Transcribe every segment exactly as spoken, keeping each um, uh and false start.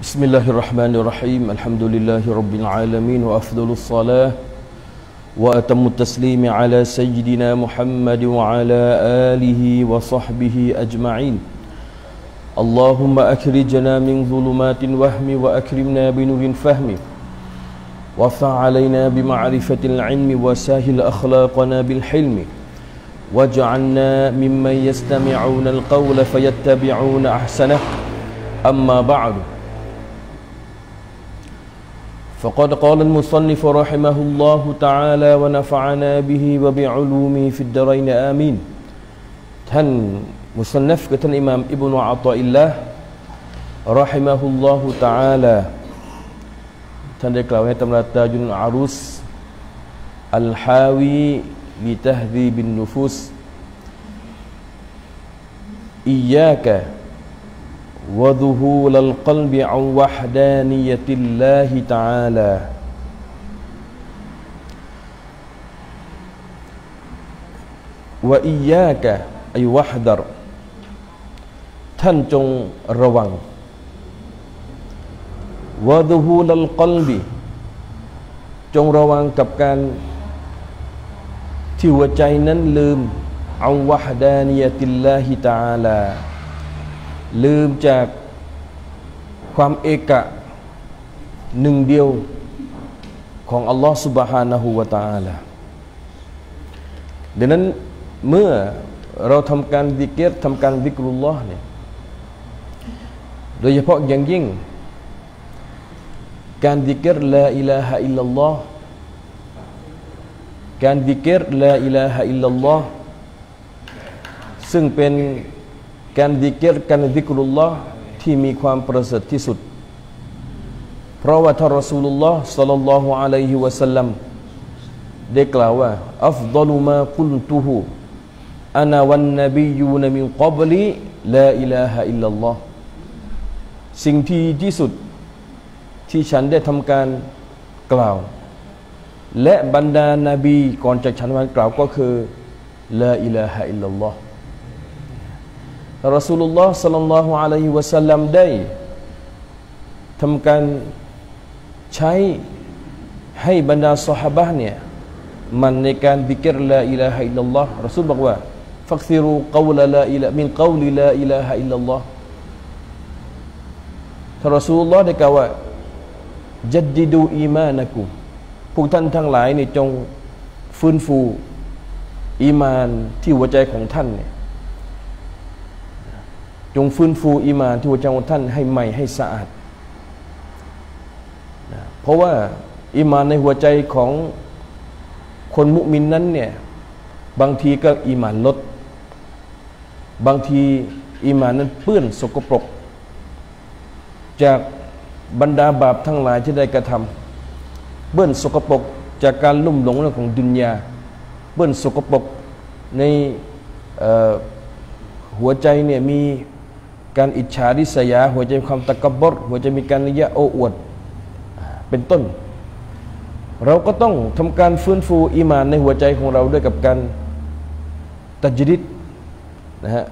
بسم الله الرحمن الرحيم الحمد لله رب العالمين وأفضل الصلاة وأتم التسليم على سيدنا محمد وعلى آله وصحبه أجمعين اللهم أخرجنا من ظلمات الوهم وأكرمنا بنور الفهم وارفع علينا بمعرفة العلم وسهل أخلاقنا بالحلم واجعلنا ممن يستمعون القول فيتبعون أحسنه أما بعد فقد قال المصنف رحمه الله تعالى ونفعنا به وبعلومه في الدارين آمين ท่านมุศนัฟกับท่านอิหม่ามอิบนุอะฏออิลลาห์รอฮิมะฮุลลอฮุตะอาลาท่านได้กล่าวในตำราตาจุลอารุสอัลฮาวีลิตะฮซีบินนุฟุสอิยากะوذهول القلب عن وحدانية الله تعالى وإياك أي واحذر ท่านจงระวัง وذهول القلب จงระวังกับการที่หัวใจนั้นลืม عن وحدانية الله تعالىลืมจากความเอกะหนึ่งเดียวของอัลลอฮฺ سبحانه และ تعالى ดังนั้นเมื่อเราทำการซิกรทำการซิกรุลลอฮ์เนี่ยโดยเฉพาะอย่างยิ่งการซิกรลาอิลาฮะอิลลัลลอฮ์การซิกรลาอิลาฮะอิลลัลลอฮ์ซึ่งเป็นการซิกรการซิกรุลลอฮ์ที่มีความประเสริฐที่สุดเพราะว่าท่านรอซูลุลลอฮ์ศ็อลลัลลอฮุอะลัยฮิวะซัลลัมได้กล่าวว่าอัฟฎอลุมากุลตุฮุอานะวันนบียูนมินกับลิลาอิลาฮะอิลลัลลอฮ์สิ่งที่ที่สุดที่ฉันได้ทำการกล่าวและบรรดานาบีก่อนจากฉันมากล่าวก็คือลาอิลาฮะอิลลัลลอฮ์รอซูลุลลอฮ์ศ็อลลัลลอฮุอะลัยฮิวะซัลลัมได้ทำการใช้ให้บรรดาซอฮาบะห์เนี่ยมันในการซิกรลาอิลาฮะอิลลัลลอฮ์รอซูลบอกว่าฟักซิรูกอลลาอิลามินกอลิลาอิลาฮะอิลลัลลอฮ์ท่านรอซูลุลลอฮ์ได้กล่าวว่าจัดดิดูอีมานะกุมพวกท่านทั้งหลายเนี่ยจงฟื้นฟูอีมานที่หัวใจของท่านเนี่ยจงฟื้นฟูอีมานที่หัวใจของท่านให้ใหม่ให้สะอาดนะเพราะว่าอีมานในหัวใจของคนมุมินนั้นเนี่ยบางทีก็อีมานลดบางทีอีมานนั้นเปื้อนสกปรกจากบรรดาบาปทั้งหลายที่ได้กระทำเปื้อนสกปรกจากการลุ่มหลงเรื่องของดุนยาเปื้อนสกปรกในหัวใจเนี่ยมีการอิจฉาริษยาหัวใจมีความตะกบบรหัวใจมีการยะโอ้อวดเป็นต้นเราก็ต้องทำการฟื้นฟูอีหม่านในหัวใจของเราด้วยกับการตัจดิดนะฮะ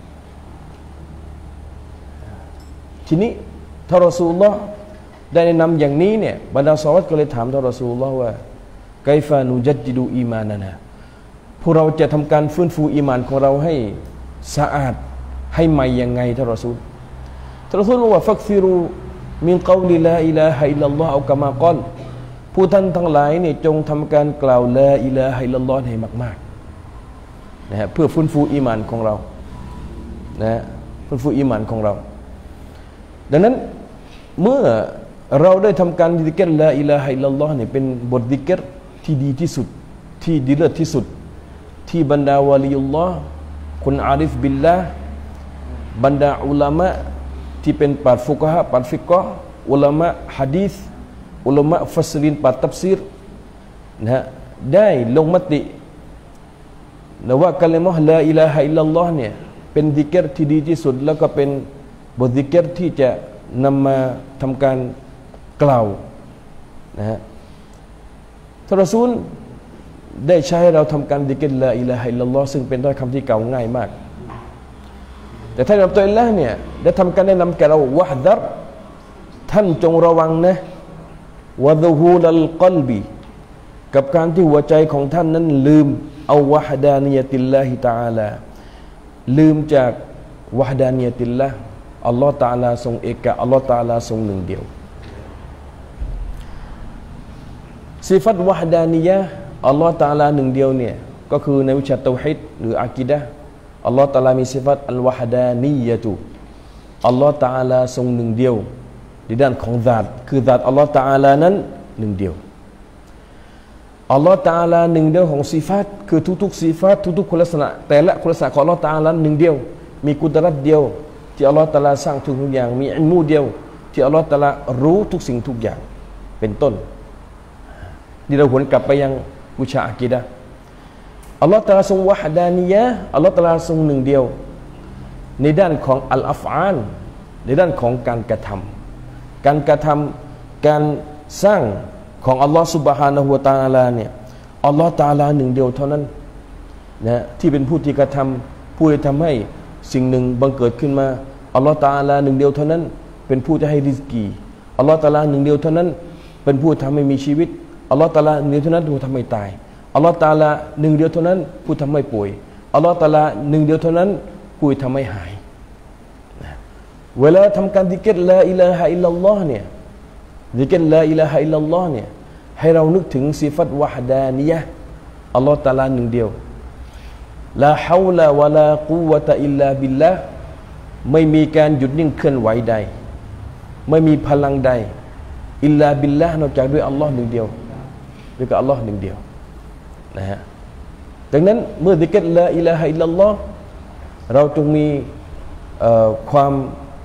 ทีนี้ท่านรอซูลุลลอฮ์ได้แนะนำอย่างนี้เนี่ยบรรดาซอฮาบะห์ก็เลยถามท่านรอซูลุลลอฮ์ว่าไกฟานุจัดจิดูอีมานะนะพวกเราจะทำการฟื้นฟูอีหม่านของเราให้สะอาดให้ใหม่ยังไงท่านรอซูลท่านรอซูลบอกว่าฟักซิรูมินกอลิลาอิลาฮะอิลลัลลอฮ์เอากะมากอลผู้ท่านทั้งหลายนี่จงทำการกล่าวลาอิลาฮะอิลลัลลอฮ์ให้มากๆนะฮะเพื่อฟื้นฟูอีหม่านของเรานะฮะฟื้นฟูอีหม่านของเราดังนั้นเมื่อเราได้ทำการซิกรลาอิลาฮะอิลลัลลอฮ์เนี่ยเป็นบทซิกรที่ดีที่สุดที่ดีเลิศที่สุดที่บรรดาวะลียุลลอฮ์คนอาริฟบิลลาห์บรรดาอุลามะที่เป็นปราชญ์ฟุกฮะปราชญ์ฟิกฮ์อุลามะหะดีษอุลามะฟัสรินปราชญ์ตัฟซีรนะฮะได้ลงมตินะว่ากะลิมะห์ลาอิลาฮะอิลลัลลอฮ์เนี่ยเป็นซิกรที่ดีที่สุดแล้วก็เป็นบทซิกรที่จะนำมาทำการกล่าวนะฮะท่านรอซูลได้ใช้ให้เราทำการซิกรลาอิลาฮะอิลลัลลอฮ์ซึ่งเป็นถ้อยคำที่เก่าง่ายมากแต่ท่านอับดุลลาห์เนี่ยได้ทำการแนะนำแก่เราวะฮ์ดัรท่านจงระวังนะวะซุฮูลัลกัลบีกับการที่หัวใจของท่านนั้นลืมเอาวะฮดานียะติลลาฮิตะอาลาลืมจากวะฮดานียะติลลาห์อัลลอฮฺตะอาลาทรงเอกะอัลลอฮฺตะอาลาทรงหนึ่งเดียวสิฟัตวะฮดานียะห์อัลลอฮฺตะอาลาหนึ่งเดียวเนี่ยก็คือในวิชาเตาฮีดหรืออะกีดะห์อัลลอฮฺตะอาลามีสิฟัตอัลวะฮดานียะตุอัลลอฮฺตะอาลาทรงหนึ่งเดียวในด้านของซาตคือซาตอัลลอฮฺตะอาลานั้นหนึ่งเดียวอัลลอฮฺตะอาลาหนึ่งเดียวของสิฟัตคือทุกๆสิฟัตทุกๆคุณลักษณะแต่ละคุณลักษณะของอัลลอฮฺตะอาลาหนึ่งเดียวมีกุดรัตเดียวที่อัลลอฮฺตะอาลาสร้างทุกอย่างมีอิลมูเดียวที่อัลลอฮฺตะอาลารู้ทุกสิ่งทุกอย่างเป็นต้นนี่เราหวนกลับไปยังวิชาอะกีดะห์อัลลอฮฺตะอาลาทรงวะฮดานียะห์อัลลอฮฺตะอาลาทรงหนึ่งเดียวในด้านของอัลอัฟอานในด้านของการกระทำการกระทำการสร้างของอัลลอฮฺซุบฮานะฮูวะตะอาลาเนี่ยอัลลอฮฺตะอาลาหนึ่งเดียวเท่านั้นนะที่เป็นผู้ที่กระทำผู้ที่ทำให้สิ่งหนึ่งบังเกิดขึ้นมาอัลลอฮฺตะอาลาหนึ่งเดียวเท่านั้นเป็นผู้ที่ให้ริสกีอัลลอฮฺตะอาลาหนึ่งเดียวเท่านั้นเป็นผู้ทำให้มีชีวิตอัลลอฮฺตะอาลาหนึ่งเดียวเท่านั้นผู้ทำให้ตายอัลลอฮฺตะอาลาหนึ่งเดียวเท่านั้นผู้ทำให้ป่วยอัลลอฮฺตะอาลาหนึ่งเดียวเท่านั้นผู้ทำให้หายเวลาทำการดิกรลาอิลาฮะอิลลัลลอฮ์เนี่ยดิกรลาอิลาฮะอิลลัลลอฮ์เนี่ยให้เรานึกถึงสิฟัตวะฮดานียะห์อัลลอฮฺตะอาลาหนึ่งเดียวลาฮาวลาวะลากุวะตะอิลลาบิลลาห์ไม่มีการหยุดนิ่งเคลื่อนไหวใดไม่มีพลังใดอิลลาบิลลาห์นอกจากด้วยอัลลอฮ์หนึ่งเดียวด้วยกับอัลลอฮ์หนึ่งเดียวนะฮะดังนั้นเมื่อดิกรลาอิลาฮะอิลลัลลอฮ์เราจงมีความ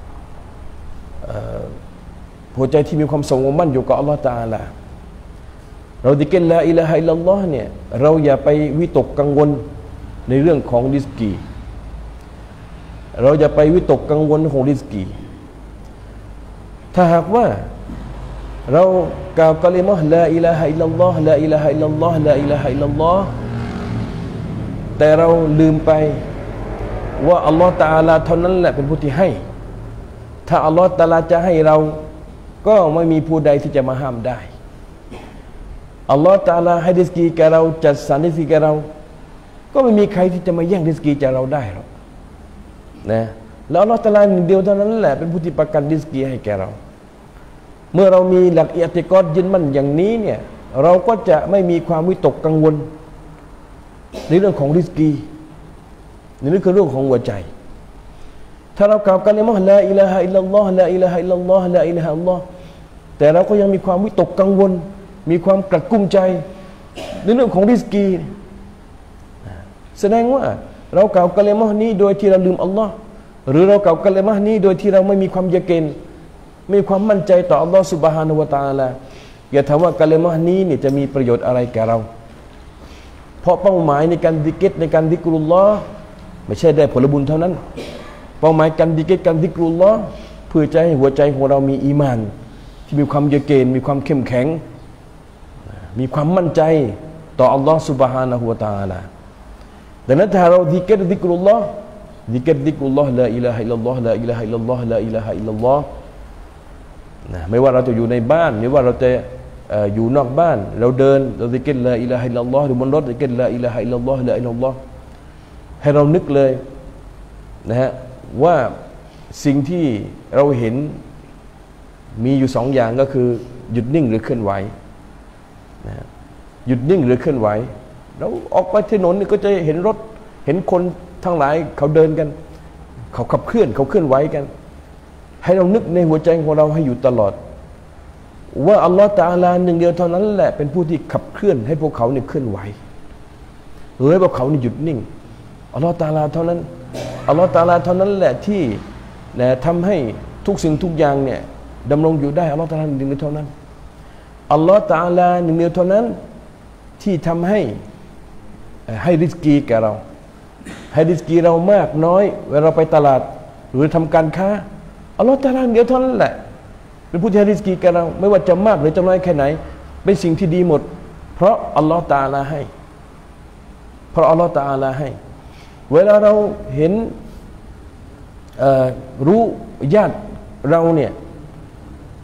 หัวใจที่มีความสงบมั่นอยู่กับอัลลอฮ์ตะอาลาเราดิกรลาอิลาฮะอิลลัลลอฮ์เนี่ยเราอย่าไปวิตกกังวลในเรื่องของริสกีเราอย่าไปวิตกกังวลของริสกีถ้าหากว่าเรากล่าวกะลิมะห์ลาอิลาฮะอิลลัลลอฮ์ลาอิลาฮะอิลลัลลอฮ์ลาอิลาฮะอิลลัลลอฮ์แต่เราลืมไปว่าอัลลอฮ์ตะอาลาเท่านั้นแหละเป็นผู้ที่ให้ถ้าอัลลอฮ์ตะอาลาจะให้เราก็ไม่มีผู้ใดที่จะมาห้ามได้อัลลอฮ์ตะอาลาให้ริสกีแก่เราจัดสรรริสกีแก่เราก็ไม่มีใครที่จะมาแย่งริสกีจากเราได้หรอกนะแล้วอัลลอฮ์ตะอาลาหนึ่งเดียวเท่านั้นแหละเป็นผู้ที่ประกันริสกีให้แก่เราเมื่อเรามีหลักอิอติกอดยึดมั่นอย่างนี้เนี่ยเราก็จะไม่มีความวิตกกังวลในเรื่องของริสกีนี่คือเรื่องของหัวใจถ้าเรากล่าวกันเลยว่าลาอิลาฮะอิลลัลลอฮ์ลาอิลาฮะอิลลัลลอฮ์ลาอิลาฮะอิลลัลลอฮ์แต่เราก็ยังมีความวิตกกังวลมีความกระกุ้มใจในเรื่องของริสกีแสดงว่าเรากล่าวกะลิมะห์นี้โดยที่เราลืมอัลลอฮ์หรือเรากล่าวกะลิมะห์นี้โดยที่เราไม่มีความยะกีนมีความมั่นใจต่ออัลลอฮ์ซุบฮานะฮูวะตะอาลาอย่าถามว่ากะลิมะห์นี้เนี่ยจะมีประโยชน์อะไรแก่เราเพราะเป้าหมายในการดิกรในการดิกรุลลอฮ์ไม่ใช่ได้ผลบุญเท่านั้นเป้าหมายการดิกรการดิกรุลลอฮ์เพื่อจะให้หัวใจของเรามีอีมานที่มีความยะกีนมีความเข้มแข็งมีความมั่นใจต่ออัลลอฮ์ซุบฮานะฮูวะตะอาลาดังนั้นถ้าเราดิกรดิกรุลลอฮ์ดิกรดิกรุลลอฮ์ลาอิลาฮะอิลลัลลอฮ์ลาอิลาฮะอิลลัลลอฮ์ลาอิลาฮะอิลลัลลอฮ์นะไม่ว่าเราจะอยู่ในบ้านไม่ว่าเราจะอยู่นอกบ้านเราเดินเราดิกรลาอิลาฮะอิลลัลลอฮ์หรือบนรถดิกรลาอิลาฮะอิลลัลลอฮ์ลาอิลลัลลอฮ์ให้เรานึกเลยนะฮะว่าสิ่งที่เราเห็นมีอยู่สองอย่างก็คือหยุดนิ่งหรือเคลื่อนไหวนะหยุดนิ่งหรือเคลื่อนไหวเราออกไปถนนนี่ก็จะเห็นรถเห็นคนทั้งหลายเขาเดินกันเขาขับเคลื่อนเขาเคลื่อนไหวกันให้เรานึกในหัวใจของเราให้อยู่ตลอดว่าอัลลอฮฺตะอาลาหนึ่งเดียวเท่านั้นแหละเป็นผู้ที่ขับเคลื่อนให้พวกเขาเนี่ยเคลื่อนไหวหรือให้พวกเขาเนี่ยหยุดนิ่งอัลลอฮฺตะอาลาเท่านั้นอัลลอฮฺตะอาลาเท่านั้นแหละที่นะทำให้ทุกสิ่งทุกอย่างเนี่ยดำรงอยู่ได้อัลลอฮฺตะอาลาหนึ่งเดียวเท่านั้นอัลลอฮฺตะอาลาหนึ่งเดียวเท่านั้นที่ทำให้ให้ริสกีแก่เราให้ริสกีเรามากน้อยเวลาเราไปตลาดหรือทำการค้าอัลลอฮฺตะอาลาเดียวเท่านั้นแหละเป็นผู้ที่ให้ริสกีแก่เราไม่ว่าจะมากหรือจะน้อยแค่ไหนเป็นสิ่งที่ดีหมดเพราะอัลลอฮฺตะอาลาให้เพราะอัลลอฮฺตะอาลาให้เวลาเราเห็นรู้ญาติเราเนี่ย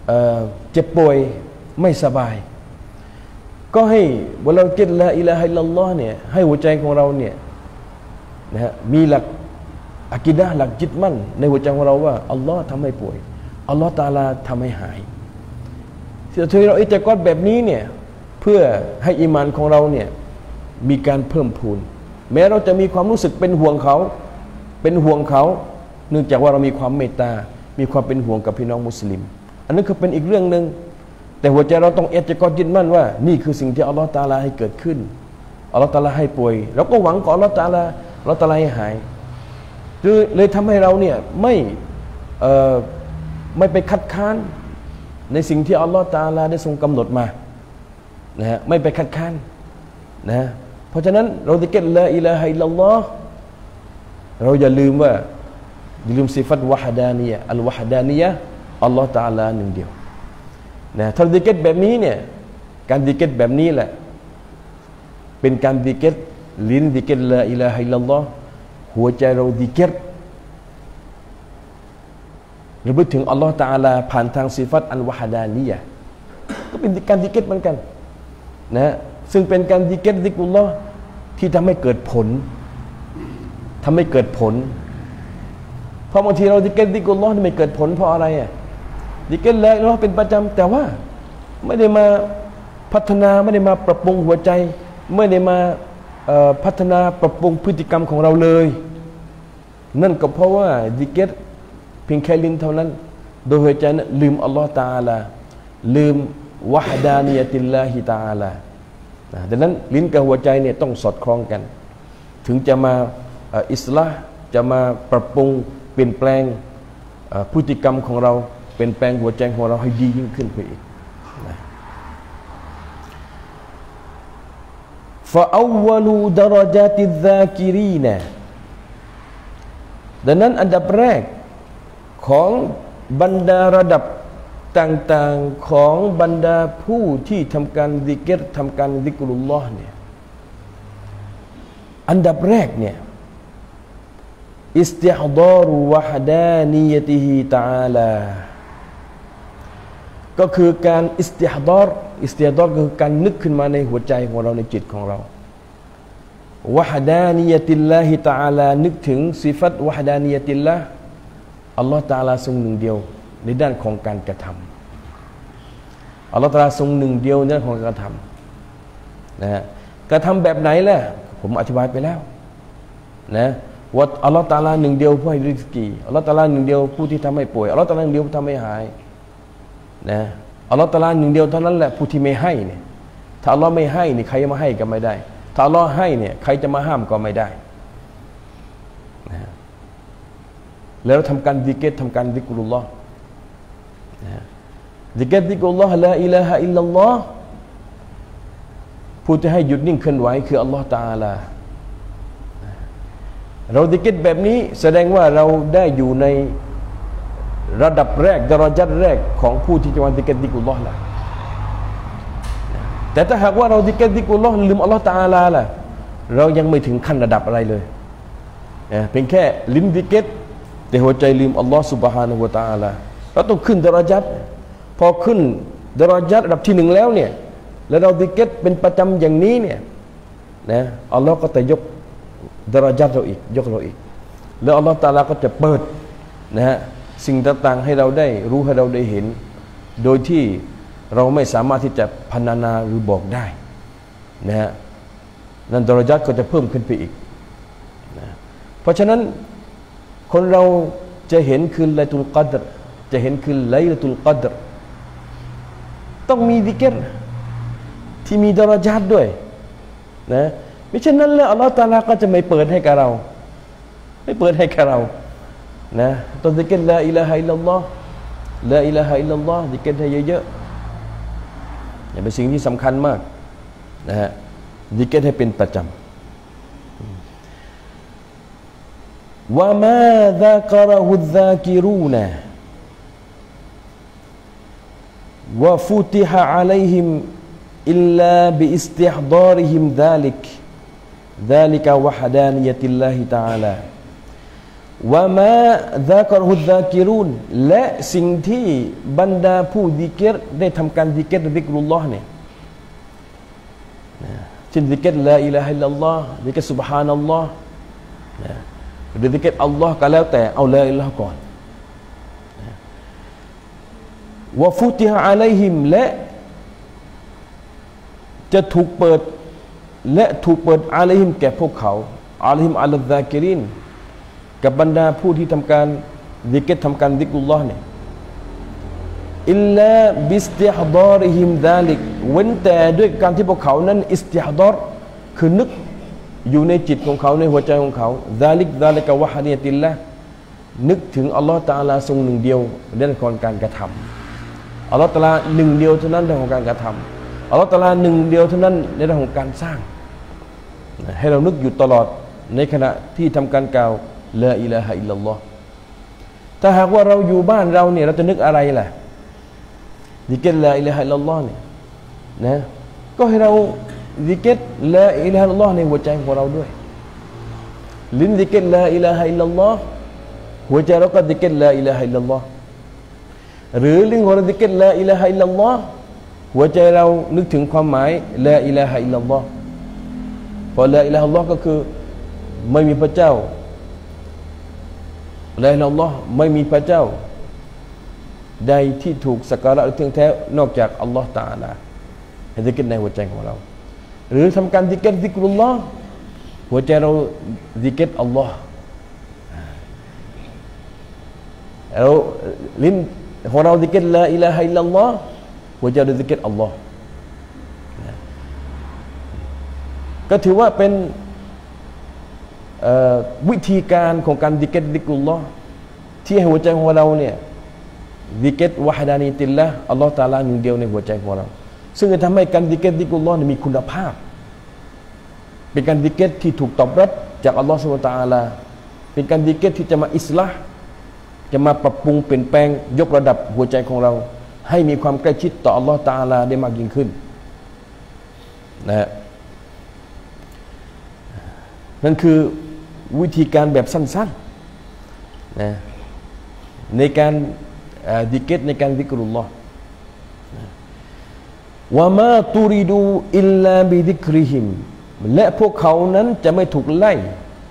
เอ่อเจ็บป่วยไม่สบายก็ให้เวลากินละอิลาฮะอิลลัลลอฮ์เนี่ยให้หัวใจของเราเนี่ยนะฮะมีหลักอะกีดะห์หลักยึดมั่นในหัวใจของเราว่าอัลลอฮ์ทำให้ป่วยอัลลอฮ์ตะอาลาทำให้หายที่เราอิจฉาแบบนี้เนี่ยเพื่อให้อีมานของเราเนี่ยมีการเพิ่มพูนแม้เราจะมีความรู้สึกเป็นห่วงเขาเป็นห่วงเขาเนื่องจากว่าเรามีความเมตตามีความเป็นห่วงกับพี่น้องมุสลิมอันนั้นก็เป็นอีกเรื่องนึงแต่หัวใจเราต้องเอติกอดยึดมั่นว่านี่คือสิ่งที่อัลลอฮฺตะอาลาให้เกิดขึ้นอัลลอฮฺตะอาลาให้ป่วยเราก็หวังขออัลลอฮฺตะอาลาอัลลอฮฺตะอาลาให้หายเลยทำให้เราเนี่ยไม่เอ่อไม่ไปคัดค้านในสิ่งที่อัลลอฮฺตะอาลาได้ทรงกำหนดมานะฮะไม่ไปคัดค้านนะเพราะฉะนั้นเราจะเก็ตละอิลาฮะอิลลัลลอฮ์เราอย่าลืมว่าอย่าลืมสิฟัตวะฮดานียะอัลวะฮดานียะอัลลอฮฺตะอาลาหนึ่งเดียวนะถ้าดิเกตแบบนี้เนี่ยการดิเกตแบบนี้แหละเป็นการดิเกตลิ้นดิเกตละอิลาฮะอิลลัลลอฮ์หัวใจเราดิเกตระลึกถึงอัลลอฮฺตะอาลาผ่านทางสิฟัตอัลวะฮดานียะก็เป็นการดิเกตเหมือนกันนะซึ่งเป็นการดิเกตซิกรุลลอฮ์ที่ทำให้เกิดผลทำให้เกิดผลเพราะบางทีเราดิเกตซิกรุลลอฮ์ไม่เกิดผลเพราะอะไรอ่ะดิเกตละอิลลัลลอฮ์เป็นประจำแต่ว่าไม่ได้มาพัฒนาไม่ได้มาปรับปรุงหัวใจไม่ได้มาพัฒนาปรับปรุงพฤติกรรมของเราเลยนั่นก็เพราะว่าดิเกตเพียงแค่ลิ้นเท่านั้นโดยหัวใจนั้นลืมอัลลอฮฺตะอาลาลืมวะฮดานียะติลลาฮิตะอาลาดังนั้นลิ้นกับหัวใจเนี่ยต้องสอดคล้องกันถึงจะมาอิสลาห์จะมาปรับปรุงเปลี่ยนแปลงพฤติกรรมของเราเปลี่ยนแปลงหัวใจของเราให้ดียิ่งขึ้นไปอีกฟะอัวลูดะรจาติซซากิรีนดังนั้นอันดับแรกของบรรดาระดับต่างๆของบรรดาผู้ที่ทำการซิกรทำการซิกรุลลอฮ์เนี่ยอันดับแรกเนี่ยอิสติฮฎารุวะฮดานียะติฮิตะอาลาก็คือการอิสติฮฎารอิสติฮฎารคือการนึกขึ้นมาในหัวใจของเราในจิตของเราวะฮดานียะติลลาฮิตะอาลานึกถึงสิฟัตวะฮดานียะติลลาห์อัลลอฮฺตะอาลาทรงหนึ่งเดียวในด้านของการกระทำอัลลอฮฺตะอาลาทรงหนึ่งเดียวในด้านของการกระทำนะฮะกระทำแบบไหนล่ะผมอธิบายไปแล้วนะว่าอัลลอฮฺตะอาลาหนึ่งเดียวผู้ให้ริสกีอัลลอฮฺตะอาลาหนึ่งเดียวผู้ที่ทำให้ป่วยอัลลอฮฺตะอาลาหนึ่งเดียวผู้ทำให้หายนะอัลลอฮฺตะอาลาหนึ่งเดียวเท่านั้นแหละผู้ที่ไม่ให้เนี่ยถ้าอัลลอฮฺไม่ให้นี่ใครจะมาให้ก็ไม่ได้ถ้าอัลลอฮฺให้เนี่ยใครจะมาห้ามก็ไม่ได้นะแล้วทำการซิกรทำการซิกรุลลอฮ์ซิกรซิกรุลลอฮ์ลาอิลาฮะอิลลัลลอฮ์ผู้ที่ให้หยุดนิ่งเคลื่อนไหวคืออัลลอฮ์ตะอาลาเราซิกรแบบนี้แสดงว่าเราได้อยู่ในระดับแรกดารอญัตแรกของผู้ที่จะมาซิกรซิกรุลลอฮ์ล่ะแต่ถ้าหากว่าเราซิกรซิกรุลลอฮ์ลืมอัลลอฮ์ตะอาลาล่ะเรายังไม่ถึงขั้นระดับอะไรเลยเพียงแค่ลิ้นซิกรแต่หัวใจลืมอัลลอฮ์ سبحانه และ تعالى เราต้องขึ้นดารอญัตพอขึ้นดารอญัตระดับที่หนึ่งแล้วเนี่ยแล้วเราซิกรเป็นประจำอย่างนี้เนี่ยนะอัลลอฮ์ก็จะยกดารอญัตเราอีกยกเราอีกแล้วอัลลอฮ์ تعالى ก็จะเปิดนะฮะสิ่งต่างๆให้เราได้รู้ให้เราได้เห็นโดยที่เราไม่สามารถที่จะพรรณนาหรือบอกได้นะฮะนั่นดารอญัตก็จะเพิ่มขึ้นไปอีกนะเพราะฉะนั้นคนเราจะเห็นคืนไลตุลกัดรจะเห็นคืนไลตุลกัดรต้องมีซิกรที่มีดารอญัตด้วยนะไม่เช่นนั้นแล้วอัลลอฮฺตะอาลาก็จะไม่เปิดให้กับเราไม่เปิดให้กับเรานะต้องซิกรลาอิลาฮะอิลลัลลอฮ์ลาอิลาฮะอิลลัลลอฮ์ซิกรให้เยอะๆอย่าเป็นสิ่งที่สำคัญมากนะฮะซิกรให้เป็นประจำว่ามาซะกะเราะฮุซซากิรูนวะฟุติฮะอะลัยฮิมอิลลาบิอิสติฮฎาริฮิมซาลิกซาลิกะวะฮดานียะติลลาฮิตะอาลาวะมาซากรฮุซากิรุนและสิ่งที่บรรดาผู้ซิกรได้ทำการซิกรซิกรุลลอฮ์เนี่ยเช่นซิกรลาอิลาฮะอิลลัลลอฮ์ซิกรซุบฮานัลลอฮ์หรือซิกรอัลลอฮ์ก็แล้วแต่เอาลาอิลาฮ์ก่อนวะฟุติฮะอะลัยฮิมและจะถูกเปิดและถูกเปิดอะลัยฮิมแก่พวกเขาอะลัยฮิมอัลซากิรินกับบรรดาผู้ที่ทำการซิกรทำการซิกรุลลอฮ์เนี่ยอิลลาบิสติฮฎอริฮิมซาลิกเว้นแต่ด้วยการที่พวกเขานั้นอิสติฮฎอรคือนึกอยู่ในจิตของเขาในหัวใจของเขาซาลิกซาลิกะวะฮะดียะติลละนึกถึงอัลลอฮ์ตะอาลาทรงหนึ่งเดียวในเรื่องของการกระทำอัลลอฮ์ตะอาลาหนึ่งเดียวเท่านั้นในเรื่องของการกระทำอัลลอฮ์ตะอาลาหนึ่งเดียวเท่านั้นในเรื่องของการสร้างให้เรานึกอยู่ตลอดในขณะที่ทำการกล่าวลาอิลาฮะอิลลัลลอฮ์ถ้าหากว่าเราอยู่บ้านเราเนี่ยเราจะนึกอะไรล่ะซิกรลาอิลาฮะอิลลัลลอฮ์เนี่ยนะก็ให้เราซิกรลาอิลาฮะอิลลัลลอฮ์ในหัวใจของเราด้วยลิ้นซิกรลาอิลาฮะอิลลัลลอฮ์หัวใจเราก็ซิกรลาอิลาฮะอิลลัลลอฮ์หรือลิ้นของเราซิกรลาอิลาฮะอิลลัลลอฮ์หัวใจเรานึกถึงความหมายลาอิลาฮะอิลลัลลอฮ์เพราะลาอิลาฮะอิลลัลลอฮ์ก็คือไม่มีพระเจ้าลาอิลาฮะอิลลัลลอฮ์ไม่มีพระเจ้าใดที่ถูกสักการะหรือถึงแท้นอกจากอัลลอฮ์ตะอาลาให้ซิกรในหัวใจของเราหรือทำการซิกรซิกรุลลอฮ์หัวใจเราซิกรอัลลอฮ์เราลิ้นของเราซิกรลาอิลาฮะอิลลัลลอฮ์หัวใจเราซิกรอัลลอฮ์ก็ถือว่าเป็นวิธีการของการซิกรซิกรุลลอฮ์ที่ให้หัวใจของเราเนี่ยซิกรวะฮ์ดานีติลละอัลลอฮ์ตะอาลาหนึ่งเดียวในหัวใจของเราซึ่งจะทำให้การซิกรซิกรุลลอฮ์มีคุณภาพเป็นการซิกรที่ถูกตอบรับจากอัลลอฮ์ซุบฮานะฮูวะตะอาลาเป็นการซิกรที่จะมาอิสลาห์จะมาปรับปรุงเปลี่ยนแปลงยกระดับหัวใจของเราให้มีความใกล้ชิดต่ออัลลอฮ์ตะอาลาได้มากยิ่งขึ้นนะฮะนั่นคือวิธีการแบบสั้นๆนะในการซิกรในการซิกรุลลอฮ์วะมาตุริดูอิลลาบิซิกริฮิมและพวกเขานั้นจะไม่ถูกไล่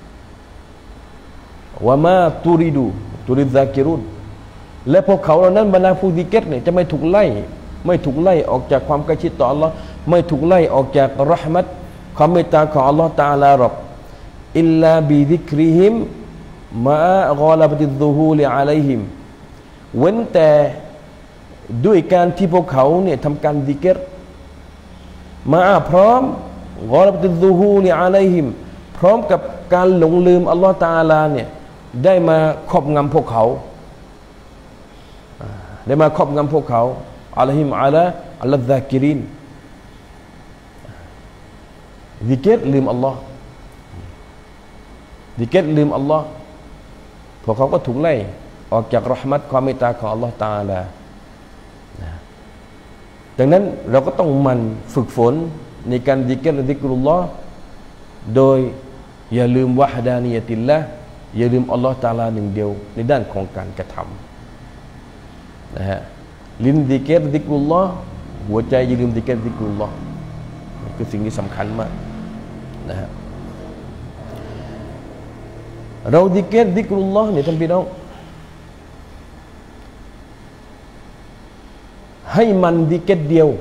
วะมาตุริดูตุริซากิรุนและพวกเขาเหล่านั้นบรรดาผู้ซิกรเนี่ยจะไม่ถูกไล่ไม่ถูกไล่ออกจากความใกล้ชิดต่ออัลลอฮ์ไม่ถูกไล่ออกจากเราะห์มัตความเมตตาของอัลลอฮ์ตะอาลาหรอกอิลลาบิซิกริฮิมมากอลาบติซุฮูลิอะลัยฮิมเว้นแต่ด้วยการที่พวกเขาเนี่ยทำการซิกรมาพร้อมกอลาบติซุฮูลิอะลัยฮิมพร้อมกับการหลงลืมอัลลอฮ์ตะอาลาเนี่ยได้มาครอบงำพวกเขาได้มาครอบงำพวกเขาอะลัยฮิมอะลาอัลลอฮ์ซากิรินซิกรลืมอัลลอฮ์ซิกรลืมอัลลอฮ์พวกเขาก็ถูกไล่ออกจากเราะห์มัตความเมตตาของอัลลอฮ์ตะอาลาดังนั้นเราก็ต้องมันฝึกฝนในการซิกรซิกรุลลอฮ์โดยอย่าลืมวะฮ์ดานียะติลละอย่าลืมอัลลอฮ์ตะอาลาหนึ่งเดียวในด้านของการกระทำนะฮะลิ้นซิกรซิกรุลลอฮ์หัวใจอย่าลืมซิกรซิกรุลลอฮ์คือสิ่งที่สำคัญมากนะฮะเราซิกรซิกรุลลอฮ์เนี่ยท่านพี่น้องให้มันซิกรเดียว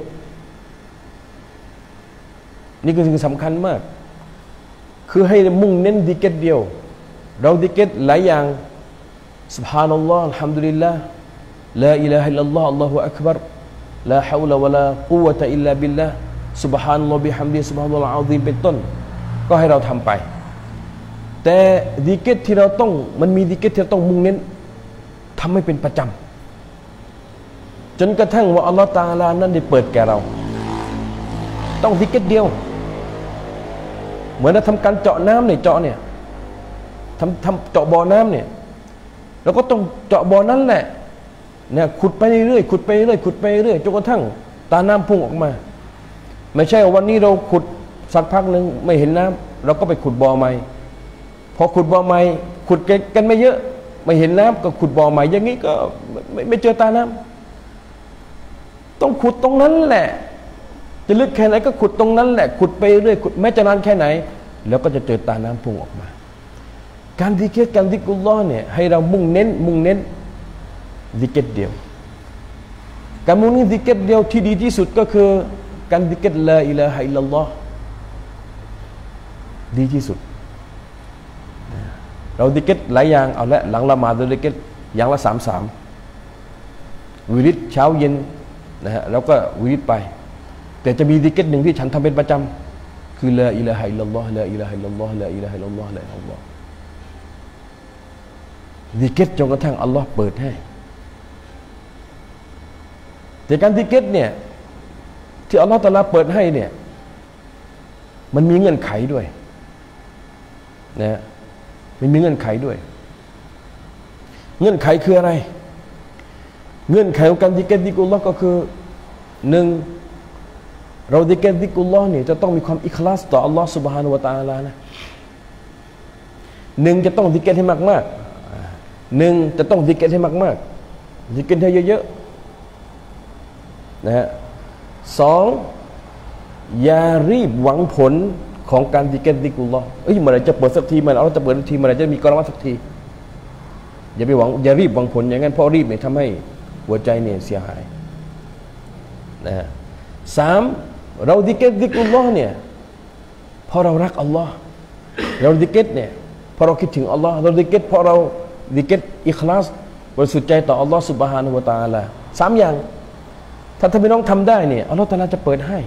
นี่คือสิ่งสำคัญมากคือให้มุ่งเน้นซิกรเดียวเราซิกรหลายอย่างซุบฮานัลลอฮ์อัลฮัมดุลิลลาห์ลาอิลาฮะอิลลัลลอฮ์อัลลอฮุอักบัรลาฮาวละวะลากุวะตะอิลลาบิลลาห์ซุบฮานัลลอฮ์บิฮัมดิซุบฮานัลลอฮ์อะซีมเป็นต้นก็ให้เราทำไปแต่ซิกรที่เราต้องมันมีซิกรที่เราต้องมุ่งเน้นทำให้เป็นประจำจนกระทั่งว่าอัลลอฮฺตะอาลานั้นได้เปิดแก่เราต้องซิกรเดียวเหมือนเราทำการเจาะน้ำเนี่ยเจาะเนี่ยทำทำเจาะบ่อน้ำเนี่ยเราก็ต้องเจาะบ่อนั้นแหละเนี่ยขุดไปเรื่อยขุดไปเรื่อยขุดไปเรื่อยจนกระทั่งตาน้ำพุ่งออกมาไม่ใช่วันนี้เราขุดสักพักหนึ่งไม่เห็นน้ำเราก็ไปขุดบ่อใหม่พอขุดบ่อใหม่ขุดกันไม่เยอะไม่เห็นน้ำก็ขุดบ่อใหม่อย่างนี้ก็ไม่ไม่เจอตาน้ำต้องขุดตรงนั้นแหละจะลึกแค่ไหนก็ขุดตรงนั้นแหละขุดไปเรื่อยขุดแม้จะนานแค่ไหนแล้วก็จะเจอตาน้ำพุ่งออกมาการซิกร์การซิกรุลลอฮ์เนี่ยให้เรามุ่งเน้นมุ่งเน้นซิกร์เดียวการมุ่งเน้นซิกร์เดียวที่ดีที่สุดก็คือการซิกร์ลาอิลาฮะอิลลัลลอฮ์ดีที่สุดเราซิกร์หลายอย่างเอาละหลังละหมาดเราซิกร์อย่างละสามสามวิริดเช้าเย็นนะฮะแล้วก็วิริดไปแต่จะมีซิกร์หนึ่งที่ฉันทำเป็นประจำคือลาอิลาฮะอิลลัลลอฮ์ลาอิลาฮะอิลลัลลอฮ์ลาอิลาฮะอิลลัลลอฮ์ลาอิลาฮะอิลลัลลอฮ์ซิกร์จนกระทั่งอัลลอฮ์เปิดให้แต่การซิกร์เนี่ยที่อัลลอฮ์ตะอาลาเปิดให้เนี่ยมันมีเงื่อนไขด้วยนะมันมีเงื่อนไขด้วยเงื่อนไขคืออะไรเงื่อนไขของการซิกร์ซิกรุลลอฮ์ก็คือหนึ่งเราซิกร์ซิกรุลลอฮ์เนี่ยจะต้องมีความอิคลาสต่ออัลลอฮ์ سبحانه และ تعالى นะหนึ่งจะต้องซิกร์ให้มากๆหนึ่งจะต้องซิกร์ให้มากๆซิกร์ให้เยอะๆนะฮะสองอย่ารีบหวังผลของการซิกร์ซิกรุลลอฮ์เอ้ยเมื่อไหร่จะเปิดสักทีเมื่อไหร่เราจะเปิดสักทีเมื่อไหร่จะมีกรามะสักทีอย่าไปหวังอย่ารีบหวังผลอย่างนั้นเพราะรีบเนี่ยทำให้หัวใจเนี่ยเสียหายนะฮะสามเราซิกร์ซิกรุลลอฮ์เนี่ยเพราะเรารักอัลลอฮ์เราซิกร์เนี่ยเพราะเราคิดถึงอัลลอฮ์เราซิกร์เพราะเราซิกร์อิคลาสบริสุทธิ์ใจต่ออัลลอฮ์ سبحانه และ تعالى สามอย่างถ้าท่านพี่น้องทำได้เนี่ยอัลลอฮ์ตะอาลาจะเปิดให้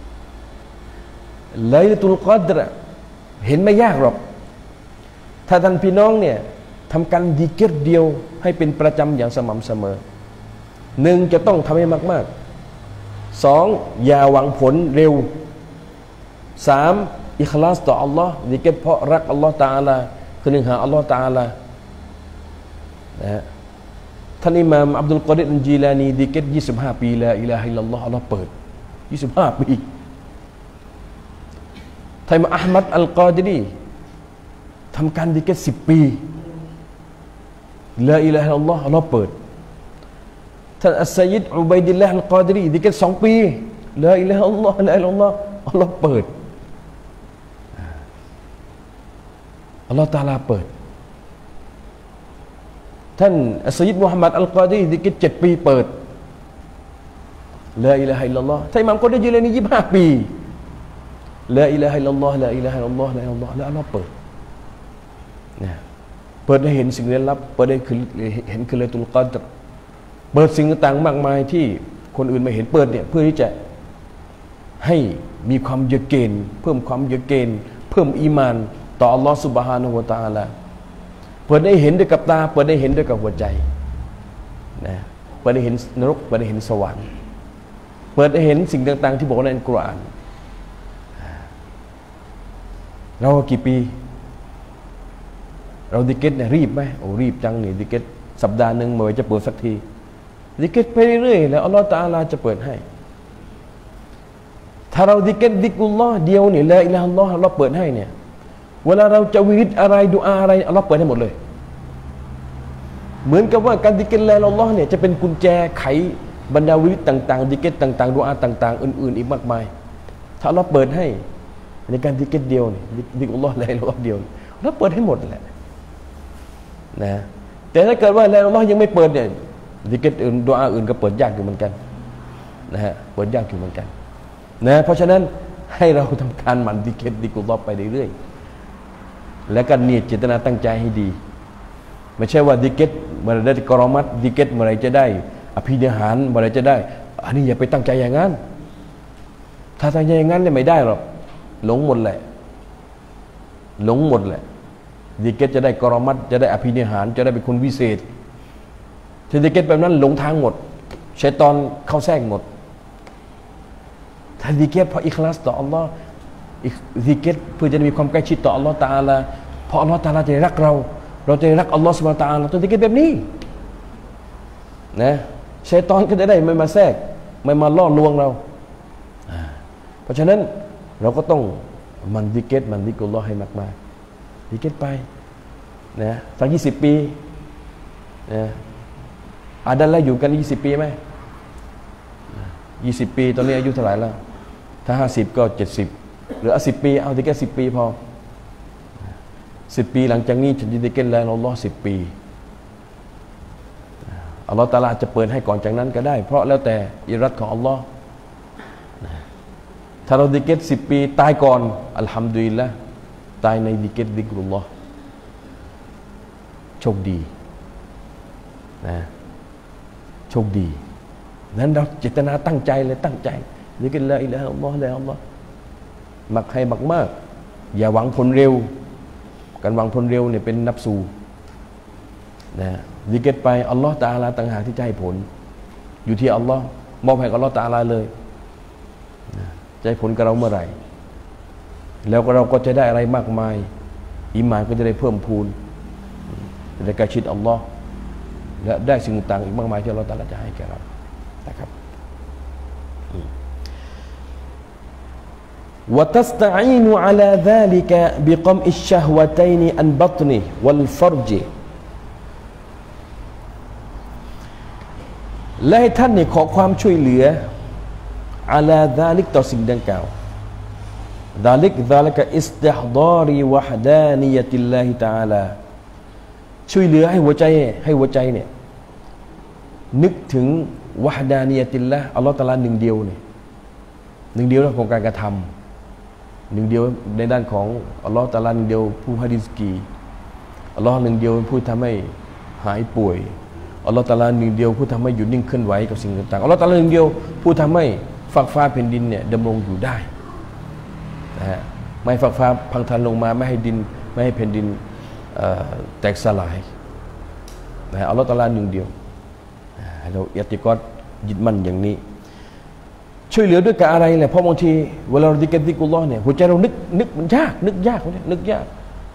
ไลลาตุลกอดรเห็นไม่ยากหรอกถ้าท่านพี่น้องเนี่ยทำการซิกร์เดียวให้เป็นประจำอย่างสม่ำเสมอหนึ่งจะต้องทำให้มากๆสองอย่าหวังผลเร็วสามอิคลาสต่ออัลลอฮ์ซิกร์เพราะรักอัลลอฮ์ตะอาลาคือหนึ่งหาอัลลอฮ์ตะอาลานะฮะท่านอิหม่ามอับดุลกอดิร อัลจีลานีซิกร์ยี่สิบห้าปีลาอิลาฮะอิลลัลลอฮ์อัลลอฮ์เปิดยี่สิบห้าปีท่านอิหม่ามอะห์มัดอัลกอดิรีทำการซิกร์สิบปีลาอิลาฮะอิลลัลลอฮ์อัลลอฮ์เปิดท่านอัสซัยยิดอุบัยดิลลาฮ์อัลกอดิรีซิกร์สองปีลาอิลาฮะอิลลัลลอฮ์ลาอิลาฮะอิลลัลลอฮ์อัลลอฮ์เปิดอัลลอฮ์ตะอาลาเปิดท่านอัสซัยยิดมุฮัมมัดอัลกอดิรีซิกร์เจ็ดปีเปิดลาอิลาฮะอิลลัลลอฮ์ท่านอิหม่ามกอดิร จีลานียี่สิบห้าปีลาอิลาฮะอิลลัลลอฮ์ลาอิลาฮะอิลลัลลอฮ์ลาอิลาฮะอิลลัลลอฮ์แล้วอัลลอฮ์เปิดนะเปิดให้เห็นสิ่งลี้ลับเปิดให้เห็นคือลาตุลกอดรเปิดสิ่งต่างๆมากมายที่คนอื่นไม่เห็นเปิดเนี่ยเพื่อที่จะให้มีความเยือกเย็นเพิ่มความเยือกเย็นเพิ่มอีมานต่ออัลลอฮ์ سبحانه และ تعالى เปิดได้เห็นด้วยกับตาเปิดได้เห็นด้วยกับหัวใจนะเปิดได้เห็นนรกเปิดได้เห็นสวรรค์เปิดได้เห็นสิ่งต่างๆที่บอกในอัลกุรอานเรากี่ปีเราซิกร์เนี่ยรีบไหมโอ้รีบจังนี่ซิกร์สัปดาห์หนึ่งเมื่อไหร่จะเปิดสักทีซิกร์ไปเรื่อยๆแล้วอัลลอฮฺตะอาลาจะเปิดให้ถ้าเราซิกร์ซิกรุลลอฮ์เดียวเนี่ยละอิลาฮะอิลลัลลอฮ์เราเปิดให้เนี่ยเวลาเราจะวิริดอะไรดุอาอะไรอัลลอฮ์เปิดให้หมดเลยเหมือนกับว่าการซิกร์ละอิลาฮะอิลลัลลอฮ์เนี่ยจะเป็นกุญแจไขบรรดาวิริดต่างๆซิกร์ต่างๆดุอาต่างๆอื่นๆอีกมากมายถ้าอัลลอฮ์เปิดให้ในการซิกร์เดียวเนี่ยซิกรุลลอฮ์ละอิลาฮะอิลลัลลอฮ์เดียวอัลลอฮ์เปิดให้หมดแหละนะแต่ถ้าเกิดว่าละอิลาฮะอิลลัลลอฮ์ยังไม่เปิดเนี่ยซิกร์อื่นดุอาอื่นก็เปิดยากอยู่เหมือนกันนะฮะเปิดยากอยู่เหมือนกันนะเพราะฉะนั้นให้เราทำการหมั่นซิกร์ซิกรุลลอฮ์ไปเรื่อยๆและก็เนียดเจตนาตั้งใจให้ดีไม่ใช่ว่าซิกร์เมื่อไรได้กรอมัตซิกร์เมื่อไรจะได้อภินิหารเมื่อไรจะได้อันนี้อย่าไปตั้งใจอย่างนั้นถ้าตั้งใจอย่างนั้นเนี่ยไม่ได้หรอกหลงหมดแหละหลงหมดแหละซิกร์จะได้กรอมัตจะได้อภินิหารจะได้เป็นคนวิเศษถ้าซิกร์แบบนั้นหลงทางหมดชัยฏอนเข้าแทรกหมดถ้าซิกร์เพราะอิคลาสต่ออัลลอฮ์ซิกร์เพื่อจะมีความใกล้ชิดต่ออัลลอฮ์ตะอาลาเพราะอัลลอฮ์ตะอาลาจะรักเราเราจะรักอัลลอฮ์ซุบฮานะฮูวะตะอาลาต้องซิกร์แบบนี้นะชัยฏอนก็จะได้ไม่มาแทรกไม่มาล่อลวงเราเพราะฉะนั้นเราก็ต้องมันซิกร์มันซิกรุลลอฮ์ให้มากๆดิเกตไปนะสักยี่สิบปีนะอาดันแล้วอยู่กันยี่สิบปีไหมยี่สิบปีตอนนี้อายุเท่าไหร่แล้วถ้าห้าสิบก็เจ็ดสิบหรือเอาสิบปีเอาดิเกตสิบปีพอสิบปีหลังจากนี้ฉันจะดิเกตแล้วอัลลอฮ์สิบปีอัลลอฮ์ตะอาลาจะเปิดให้ก่อนจากนั้นก็ได้เพราะแล้วแต่อิรัตของอัลลอฮ์ถ้าเราดิเกตสิบปีตายก่อนอัลฮัมดุลิลละห์ตายในดิเกตดิกรุลลอฮ์โชคดีนะโชคดีนั้นเราเจตนาตั้งใจเลยตั้งใจดิเกตละอิลาฮะอัลลอฮ์ละอัลลอฮ์มักให้มักมากอย่าหวังผลเร็วการหวังผลเร็วเนี่ยเป็นนับสูนะดิเกตไปอัลลอฮ์ตะอาลาต่างหากที่จะให้ผลอยู่ที่อัลลอฮ์มอบให้อัลลอฮ์ตะอาลาเลยนะจะให้ผลกับเราเมื่อไหร่แล้วก็เราก็จะได้อะไรมากมายอีหม่านก็จะได้เพิ่มพูนจะได้ใกล้ชิดอัลลอฮ์และได้สิ่งต่างอีกมากมายที่อัลลอฮ์ตะอาลาจะให้แก่เรานะครับوتستعين على ذلك بقمع الشهوتين عن بطنه والفرج และให้ท่านนี่ขอความช่วยเหลืออาลาซาลิกต่อสิ่งดังกล่าวซาลิกซาลิกอิสติฮฎาริวะฮดานิยะติลลาฮิตะอาลาช่วยเหลือให้หัวใจให้หัวใจเนี่ยนึกถึงวะฮดานิยะติลลาฮ์อัลเลาะห์ตะอาลาหนึ่งเดียวเนี่ยหนึ่งเดียวในของการกระทำหนึ่งเดียวในด้านของอัลลอฮฺตะอาลาหนึ่งเดียวผู้ให้ริสกีอัลลอฮฺหนึ่งเดียวผู้ทำให้หายป่วยอัลลอฮฺตะอาลาหนึ่งเดียวผู้ทำให้หยุดนิ่งเคลื่อนไหวกับสิ่งต่างๆอัลลอฮฺตะอาลาหนึ่งเดียวผู้ทำให้ฝักฟ้าแผ่นดินเนี่ยดำรงอยู่ได้นะฮะไม่ฝักฟ้าพังทลายลงมาไม่ให้ดินไม่ให้แผ่นดินแตกสลายนะฮะอัลลอฮฺตะอาลาหนึ่งเดียวเราอิติกอดยึดมั่นอย่างนี้ช่วยเหลือด้วยกับอะไรแหละเพราะบางทีเวลาเราดิกดิกุลลอฮ์เนี่ยหัวใจเรานึกนึกมันยากนึกยากเนี่ยนึกยาก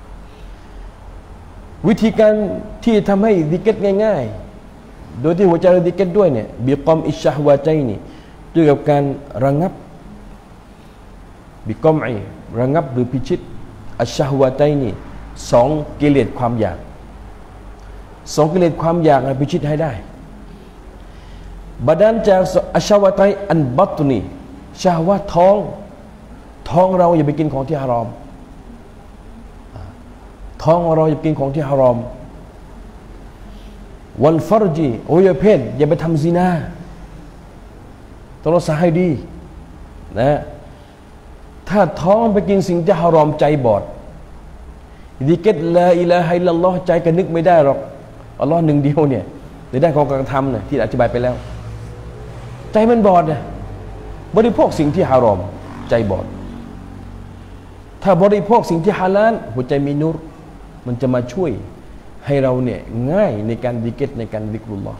วิธีการที่ทำให้ดิกง่ายๆโดยที่หัวใจเราดิกด้วยเนี่ยบิกอมอิชฮวาใจนี่ด้วยกับการระงับบิกอมไอระงับหรือพิชิตอัชฮวาใจนี่สองกิเลสความอยากสองกิเลสความอยากพิชิตให้ได้บาดานจากอัชฮวาตัยอันบัตนีชาฮวะท้องท้องเราอย่าไปกินของที่ฮารอมท้องเราอย่าไปกินของที่ฮารอมวันฟัรจีโอ้ยเพศอย่าไปทำซินาต้องรักษาให้ดีนะถ้าท้องไปกินสิ่งที่ฮารอมใจบอดดิเกตลาอิลาฮะอิลลัลลอฮ์ใจกันนึกไม่ได้หรอกอัลลอฮ์หนึ่งเดียวเนี่ยในด้านของการทำเนี่ยที่อธิบายไปแล้วใจมันบอดเนี่ยบริโภคสิ่งที่ฮารอมใจบอดถ้าบริโภคสิ่งที่ฮาลาลหัวใจมีนูรมันจะมาช่วยให้เราเนี่ยง่ายในการดิเกตในการดิกรุลลอฮ์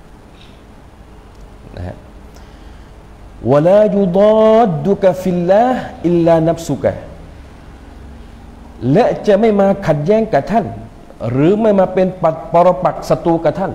นะฮะวะลายุฎอดดุกะฟิลลาฮ์อิลลานัฟซุกะและจะไม่มาขัดแย้งกับท่านหรือไม่มาเป็นปัดปรปักษ์ศัตรูกับท่าน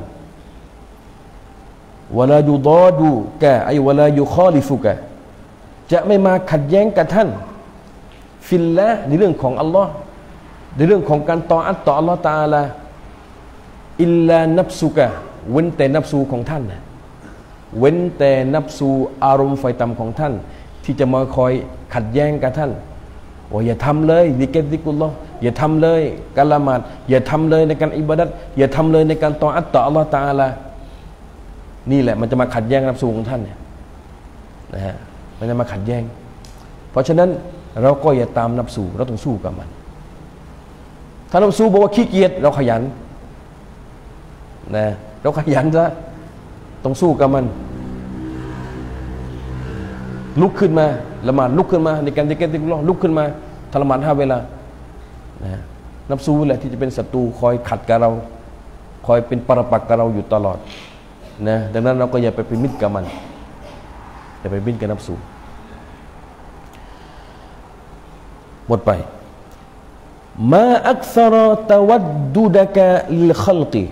วะลายุฎอดุกะไอวะลายุคอลิฟุกะจะไม่มาขัดแย้งกับท่านฟิลละในเรื่องของอัลลอฮ์ในเรื่องของการต่ออัตต่ออัลลอฮ์ตะอาลาอิลลานับซุกะเว้นแต่นับซูของท่านเว้นแต่นับซูอารมณ์ไฟต่ำของท่านที่จะมาคอยขัดแย้งกับท่านโอ้อย่าทำเลยดิเกตดิกุลลอฮ์อย่าทำเลยการละหมาดอย่าทำเลยในการอิบาดัตอย่าทำเลยในการต่ออัตต่ออัลลอฮ์ตะอาลานี่แหละมันจะมาขัดแย้งนับซูของท่านเนี่ยนะฮะมันจะมาขัดแย้งเพราะฉะนั้นเราก็อย่าตามนับสูเราต้องสู้กับมันถ้านับสูบอกว่าขี้เกียจเราขยันนะเราขยันซะต้องสู้กับมันลุกขึ้นมาละหมาดลุกขึ้นมาในการที่แกติกล้อลุกขึ้นมาทรมานห้าเวลานะนับสูแหละที่จะเป็นศัตรูคอยขัดกับเราคอยเป็นปรปักษ์กับเราอยู่ตลอดนะดังนั้นเราก็อย่าไปเป็นมิตรกับมันอย่าไปมิตรกับนับสูหมดไปมาอักษรตะวัดดุดะกะลิลคัลกี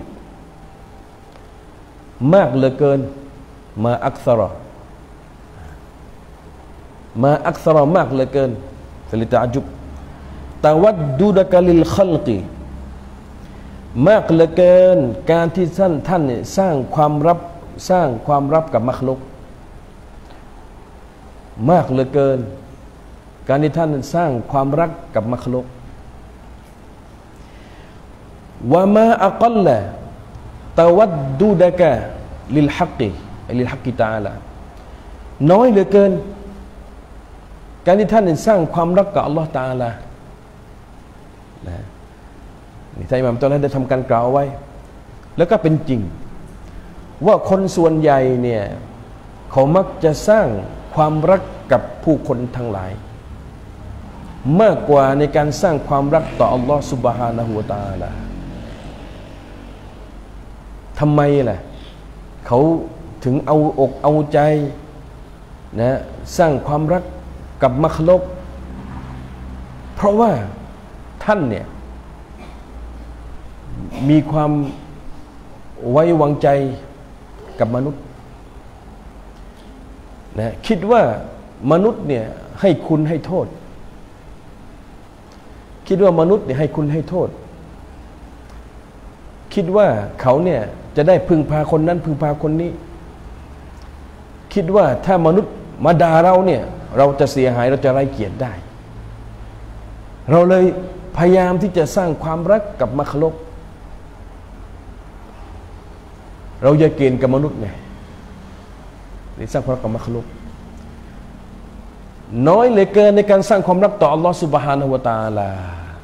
มากเหลือเกินมาอักษรมาอักษรมากเหลือเกินฟลิตะจุบตะวัดดูดะกะลิลคัลกีมากเหลือเกินการที่ท่านท่านเนี่ยสร้างความรับสร้างความรับกับมักลุกมากเหลือเกินการที่ท่านสร้างความรักกับมักลุกวะมาอักัลละตะวัดดูดะกะลิลฮักกีลิลฮักกีตะอาลาน้อยเหลือเกินการที่ท่านสร้างความรักกับอัลลอฮฺตะอาลานะนี่ท่านอิหม่ามตอละได้ทำการกล่าวไว้แล้วก็เป็นจริงว่าคนส่วนใหญ่เนี่ยเขามักจะสร้างความรักกับผู้คนทั้งหลายมากกว่าในการสร้างความรักต่ออัลลอฮฺซุบฮานะฮูวะตะอาลาทำไมล่ะเขาถึงเอาอกเอาใจนะสร้างความรักกับมักลุกเพราะว่าท่านเนี่ยมีความไว้วางใจกับมนุษย์นะคิดว่ามนุษย์เนี่ยให้คุณให้โทษคิดว่ามนุษย์เนี่ยให้คุณให้โทษคิดว่าเขาเนี่ยจะได้พึ่งพาคนนั้นพึ่งพาคนนี้คิดว่าถ้ามนุษย์มาด่าเราเนี่ยเราจะเสียหายเราจะไร้เกียรติได้เราเลยพยายามที่จะสร้างความรักกับมักลุกเราอย่าเกณฑ์กับมนุษย์ไงนี่สร้างความรักกับมักลุกน้อยเหลือเกินในการสร้างความรักต่ออัลลอฮฺซุบฮานะฮูวะตะอาลา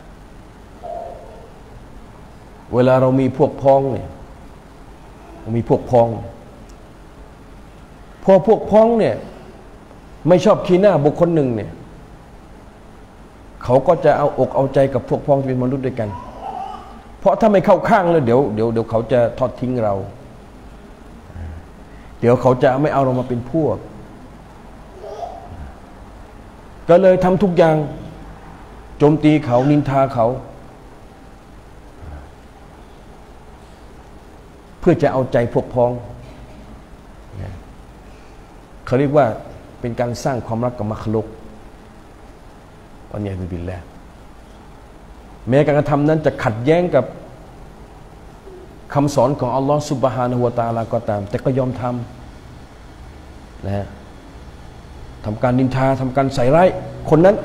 เวลาเรามีพวกพ้องเนี่ยมีพวกพ้องพอพวกพ้องเนี่ยไม่ชอบขี้หน้าบุคคลหนึ่งเนี่ยเขาก็จะเอาอกเอาใจกับพวกพ้องที่เป็นมนุษย์ด้วยกันเพราะถ้าไม่เข้าข้างเลยเดี๋ยวเดี๋ยวเดี๋ยวเขาจะทอดทิ้งเราเดี๋ยวเขาจะไม่เอาเรามาเป็นพวกก็เลยทำทุกอย่างโจมตีเขานินทาเขาเพื่อจะเอาใจพวกพ้องเขาเรียกว่าเป็นการสร้างความรักกับมักลุกอันนี้คือบิลละแม้การกระทำนั้นจะขัดแย้งกับคำสอนของอัลลอฮฺซุบฮานะฮูวะตะอาลาก็ตามแต่ก็ยอมทำนะฮะทำการนินทาทำการใส่ร้ายคนนั้น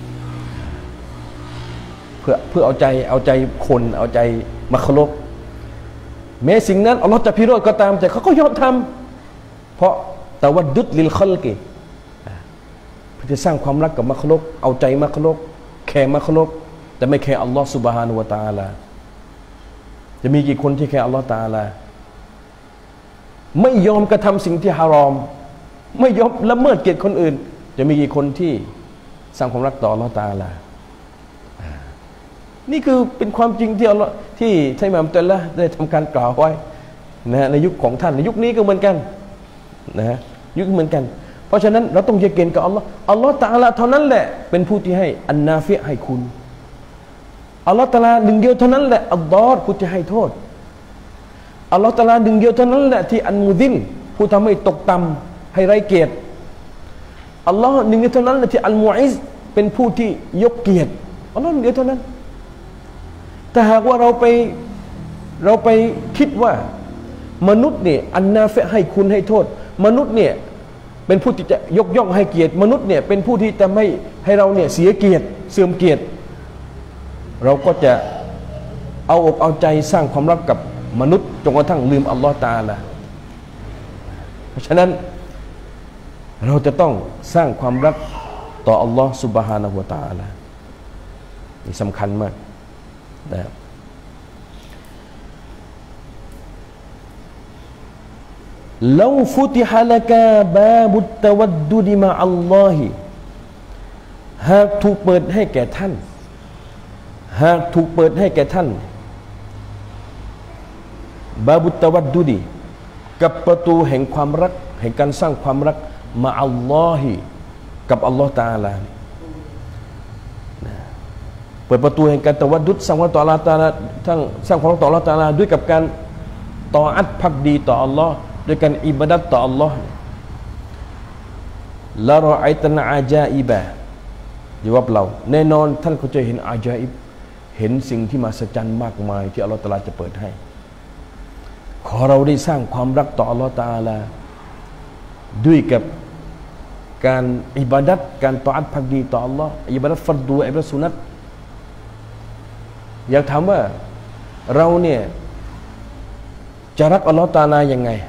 เพื่อเพื่อเอาใจเอาใจคนเอาใจมักลุกแม้สิ่งนั้นอัลลอฮฺจะพิโรธก็ตามแต่เขาก็ยอมทำเพราะตะวัดดุดลิลคัลกีเพื่อจะสร้างความรักกับมักลุกเอาใจมักลุกแคร์มักลุกแต่ไม่แคร์อัลลอฮฺซุบฮานะฮูวะตะอาลาจะมีกี่คนที่แคร์อัลลอฮฺตะอาลาไม่ยอมกระทำสิ่งที่ฮารอมไม่ยอมละเมิดเกียรติคนอื่นจะมีกี่คนที่สร้างความรักต่ออัลลอฮฺตะอาลานี่คือเป็นความจริงที่อัลลอฮฺที่ท่านอิหม่ามตอละได้ทำการกล่าวไว้นะในยุคของท่านในยุคนี้ก็เหมือนกันนะยุคเหมือนกันเพราะฉะนั้นเราต้องเยืนกับอัลลอฮ์อัลลอฮ์ตะอาลาเท่านั้นแหละเป็นผู้ที่ให้อันนาฟิให้คุณอัลลอฮ์ตะอาลาหนึ่งเดียวเท่านั้นแหละอัลลอฮ์ผู้ที่ให้โทษอัลลอฮ์ตะอาลาหนึ่งเดียวเท่านั้นแหละที่อันมุดินผู้ทำให้ตกต่ำให้ไร้เกียรติอัลลอฮ์หนึ่งเดียวเท่านั้นแหละที่อัลมุอิซเป็นผู้ที่ยกเกียรติอัลลอฮ์หนึ่งเดียวเท่านั้นแต่หากว่าเราไปเราไปคิดว่ามนุษย์เนี่ยอันนาฟิให้คุณให้โทษมนุษย์เนี่ยเป็นผู้ที่จะยกย่องให้เกียรติมนุษย์เนี่ยเป็นผู้ที่จะไม่ให้เราเนี่ยเสียเกียรติเสื่อมเกียรติเราก็จะเอาอกเอาใจสร้างความรักกับมนุษย์จนกระทั่งลืมอัลลอฮฺตะอาลาเพราะฉะนั้นเราจะต้องสร้างความรักต่ออัลลอฮฺซุบฮานะฮูวะตะอาลานี่สำคัญมากนะครับลาฟุติฮะละกาบาบุตตะวัดดุดิมาอัลลอฮิหากถูกเปิดให้แก่ท่านหากถูกเปิดให้แก่ท่านบาบุตตะวัดดุดีกับประตูแห่งความรักแห่งการสร้างความรักมาอัลลอฮิกับอัลลอฮฺตะอาลาเปิดประตูแห่งการตะวัดดุดสร้างความต่ออัลลอฮฺตะอาลาทั้งสร้างความต่ออัลลอฮฺตะอาลาด้วยกับการต่ออัดภักดีต่ออัลลอฮฺด้วยการอิบาดัตต่ออัลลอฮ์ละรอไอตันอาจาอิบะจวบเราแน่นอนท่านก็จะเห็นอาญาอิบเห็นสิ่งที่มหัศจรรย์มากมายที่อัลลอฮฺตะอาลาจะเปิดให้ขอเราได้สร้างความรักต่ออัลลอฮฺตะอาลาด้วยกับการอิบาดัตการตออัตภักดีต่ออัลลอฮฺอิบาดัตฟัรดูอิบาดัตสุนัตอยากถามว่าเราเนี่ยจะรักอัลลอฮฺตะอาลายังไง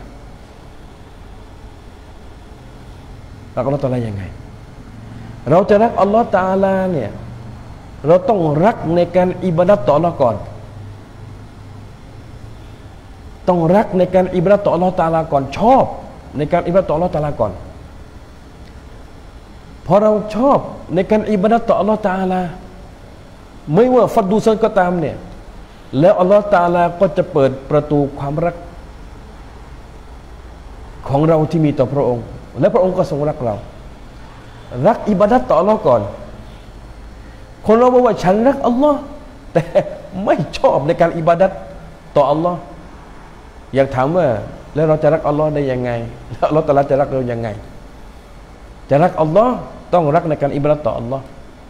รักอัลลอฮฺตะอาลายังไงเราจะรักอัลลอฮฺตะอาลาเนี่ยเราต้องรักในการอิบาดัตต่ออัลลอฮฺก่อนต้องรักในการอิบาดัตต่ออัลลอฮฺตะอาลาก่อนชอบในการอิบาดัตต่ออัลลอฮฺตะอาลาก่อนพอเราชอบในการอิบาดัตต่ออัลลอฮฺตะอาลาไม่ว่าฟัดดูซันก็ตามเนี่ยแล้วอัลลอฮฺตะอาลาก็จะเปิดประตูความรักของเราที่มีต่อพระองค์และพระองค์ก็ทรงรักเรารักอิบาดัตต่ออัลลอฮ์ก่อนคนเราบอกว่าฉันรักอัลลอฮ์แต่ไม่ชอบในการอิบาดัตต่ออัลลอฮ์อยากถามว่าแล้วเราจะรักอัลลอฮ์ได้ยังไงแล้วอัลลอฮ์ตะอาลาจะรักเรายังไงจะรักอัลลอฮ์ต้องรักในการอิบาดัตต่ออัลลอฮ์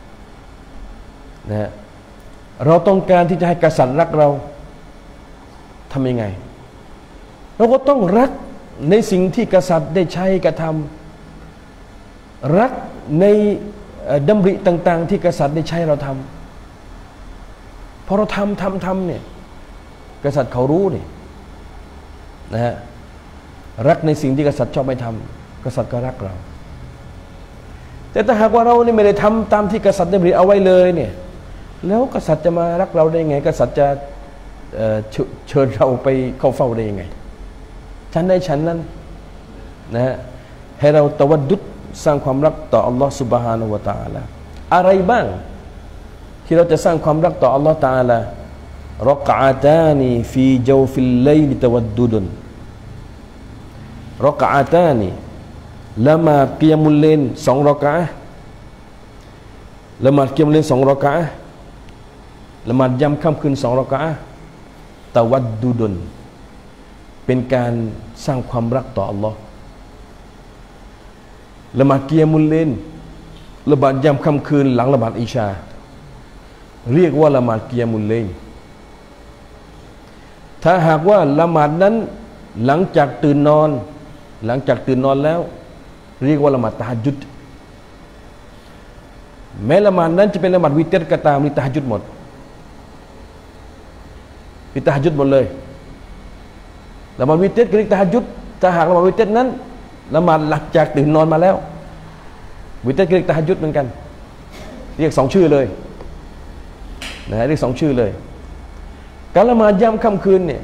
นะเราต้องการที่จะให้กษัตริย์รักเราทำยังไงเราก็ต้องรักในสิ่งที่กษัตริย์ได้ใช้กระทำรักในดำริต่างๆที่กษัตริย์ได้ใช้เราทำพอเราทำทำทำเนี่ยกษัตริย์เขารู้นี่นะฮะรักในสิ่งที่กษัตริย์ชอบไม่ทำกษัตริย์ก็รักเราแต่ถ้าหากว่าเรานี่ไม่ได้ทำตามที่กษัตริย์ได้ดำริเอาไว้เลยเนี่ยแล้วกษัตริย์จะมารักเราได้ยังไงกษัตริย์จะเอ่อเชิญเราไปเข้าเฝ้าได้ยังไงฉันได้ฉันนั้นนะฮะให้เราตะวัดดุษสร้างความรักต่ออัลลอฮฺ سبحانه และ تعالى อะไรบ้างที่เราจะสร้างความรักต่ออัลลอฮฺ تعالى รักอะตานีฟีจาวฟิลไลลตะวัดดุดุนรักอะตานีละหมาดกิยามุลเลนสองรักอะห์ละหมาดกิยามุลเลนสองรักอะห์ละหมาดยามค่ำคืนสองรักอะห์ตะวัดดุดุนเป็นการสร้างความรักต่ออัลลอฮ์ละหมาดกิยามุลเลนละหมาดยามค่ำคืนหลังละหมาดอิชาเรียกว่าละหมาดกิยามุลเลนถ้าหากว่าละหมาดนั้นหลังจากตื่นนอนหลังจากตื่นนอนแล้วเรียกว่าละหมาดตะฮัจญุดแม้ละหมาดนั้นจะเป็นละหมาดวิเตรก็ตามนี่ตะฮัจญุดหมดนี่ตะฮัจญุดหมดเลยละหมาดวิเตรก็เรียกตะฮัจญุดถ้าหากละหมาดวิเตรนั้นละหมาดหลังจากตื่นนอนมาแล้ววิเตรก็เรียกตะฮัจญุดเหมือนกันเรียกสองชื่อเลยนะเรียกสองชื่อเลยการละหมาดยามค่ำคืนเนี่ย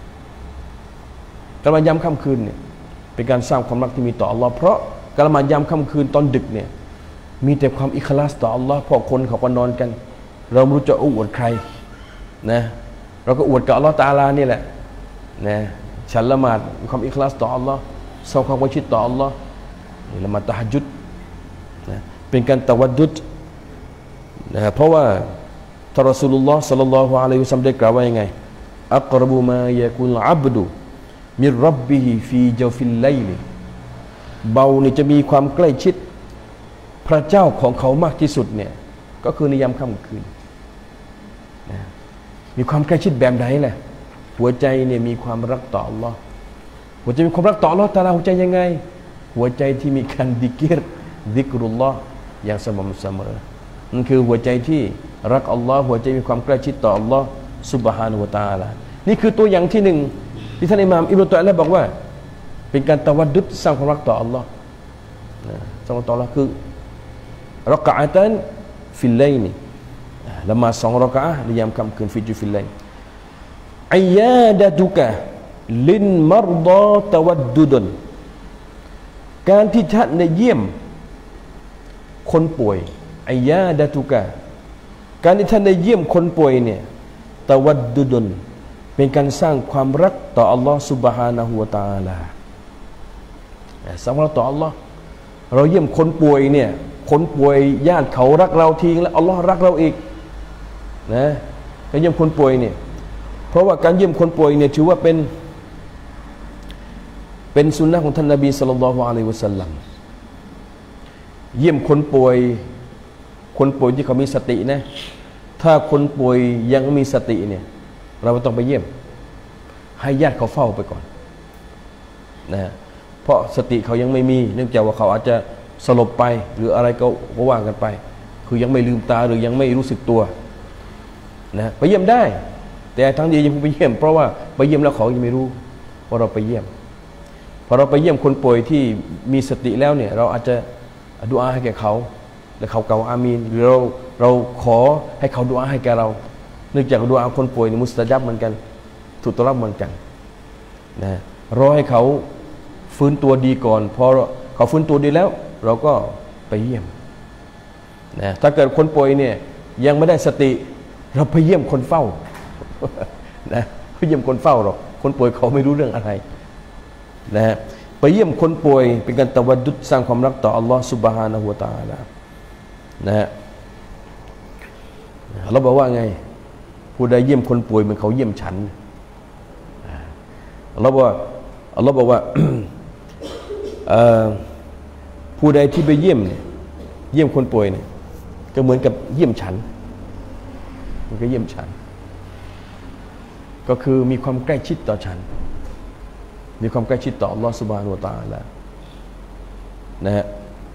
การละหมาดยามค่ำคืนเนี่ยเป็นการสร้างความรักที่มีต่ออัลลอฮ์เพราะการละหมาดยามค่ำคืนตอนดึกเนี่ยมีแต่ความอิคลาสต่ออัลลอฮ์พอคนเขาก็นอนกันเราไม่รู้จะอวดใครนะเราก็อวดกับอัลลอฮ์ตะอาลานี่แหละนะฉันละหมาดมีความอิคลาสต่ออัลลอฮ์สร้างความไว้ชิดต่ออัลลอฮ์นี่ละหมาดตะฮัจญุดนะเป็นการตะวัดดุษนะเพราะว่าท่านรอซูลุลลอฮ์ศ็อลลัลลอฮุอะลัยฮิวะซัลลัมได้กล่าวว่ายังไงอักรบุมายะกุลอับดุมิรร็อบบิฮิฟีจาวฟิลไลลเบานี่จะมีความใกล้ชิดพระเจ้าของเขามากที่สุดเนี่ยก็คือในยามค่ำคืนนะมีความใกล้ชิดแบบไหนแหละหัวใจเนี่ยมีความรักต่ออัลลอฮ์หัวใจมีความรักต่ออัลลอฮ์ตะอาลาหัวใจยังไงหัวใจที่มีการดิกิรดิกรุลลอฮ์อย่างสม่ำเสมอนั่นคือหัวใจที่รักอัลลอฮ์หัวใจมีความใกล้ชิดต่ออัลลอฮ์ซุบฮานะฮูวะตะอาลานี่คือตัวอย่างที่หนึ่งที่ท่านอิหม่ามอิบนุตัยละบอกว่าเป็นการตะวัดดุษสร้างความรักต่ออัลลอฮ์นะสร้างความรักต่ออัลลอฮ์คือรักอะตันฟิลไลลละหมาดสองรักอะห์ในยามค่ำคืนฟิจุฟิลไลลอิยาดะตุกะลินมัรฎอตะวัดดุดนการที่ท่านได้เยี่ยมคนป่วยอิยาดะตุกะการที่ท่านได้เยี่ยมคนป่วยเนี่ยตะวัดดุดนเป็นการสร้างความรักต่ออัลลอฮ์ سبحانه และ تعالى สร้างความรักต่ออัลลอฮ์เราเยี่ยมคนป่วยเนี่ยคนป่วยญาติเขารักเราทีแล้วอัลลอฮ์รักเราอีกนะการเยี่ยมคนป่วยเนี่ยเพราะว่าการเยี่ยมคนป่วยเนี่ยถือว่าเป็นเป็นสุนนะของท่านนบีศ็อลลัลลอฮุอะลัยฮิวะซัลลัมเยี่ยมคนป่วยคนป่วยที่เขามีสตินะถ้าคนป่วยยังมีสติเนี่ยเราต้องไปเยี่ยมให้ญาติเขาเฝ้าไปก่อนนะเพราะสติเขายังไม่มีเนื่องจากว่าเขาอาจจะสลบไปหรืออะไรก็ว่ากันไปคือยังไม่ลืมตาหรือยังไม่รู้สึกตัวนะไปเยี่ยมได้แต่ทั้งดียังไปเยี่ยมเพราะว่าไปเยี่ยมแล้วเขายังไม่รู้ว่าเราไปเยี่ยมพอเราไปเยี่ยมคนป่วยที่มีสติแล้วเนี่ยเราอาจจะดุอาให้แก่เขาแล้วเขาเกล่าวอามีนหรือเราเราขอให้เขาดุอาให้แก่เราเนื่องจากดุอาคนป่วยในมุสตะญับเหมือนกันถูกตอบรับเหมือนกันนะรอให้เขาฟื้นตัวดีก่อนพอเขาฟื้นตัวดีแล้วเราก็ไปเยี่ยมนะถ้าเกิดคนป่วยเนี่ยยังไม่ได้สติเราไปเยี่ยมคนเฝ้านะไปเยี่ยมคนเฝ้าหรอกคนป่วยเขาไม่รู้เรื่องอะไรนะไปเยี่ยมคนป่วยเป็นการตะวัดดุษสร้างความรักต่ออัลลอฮฺซุบฮานะฮูวะตะอาลานะฮะเราบอกว่าไงผู้ใดเยี่ยมคนป่วยเหมือนเขาเยี่ยมฉันเราบอกว่าเราบอกว่า ผู้ใดที่ไปเยี่ยมเนี่ยเยี่ยมคนป่วยเนี่ยก็เหมือนกับเยี่ยมฉันมันก็เยี่ยมฉันก็คือมีความใกล้ชิดต่อฉันมีความใกล้ชิดต่ออัลลอฮฺซุบฮานะฮูวะตะอาลานะฮะ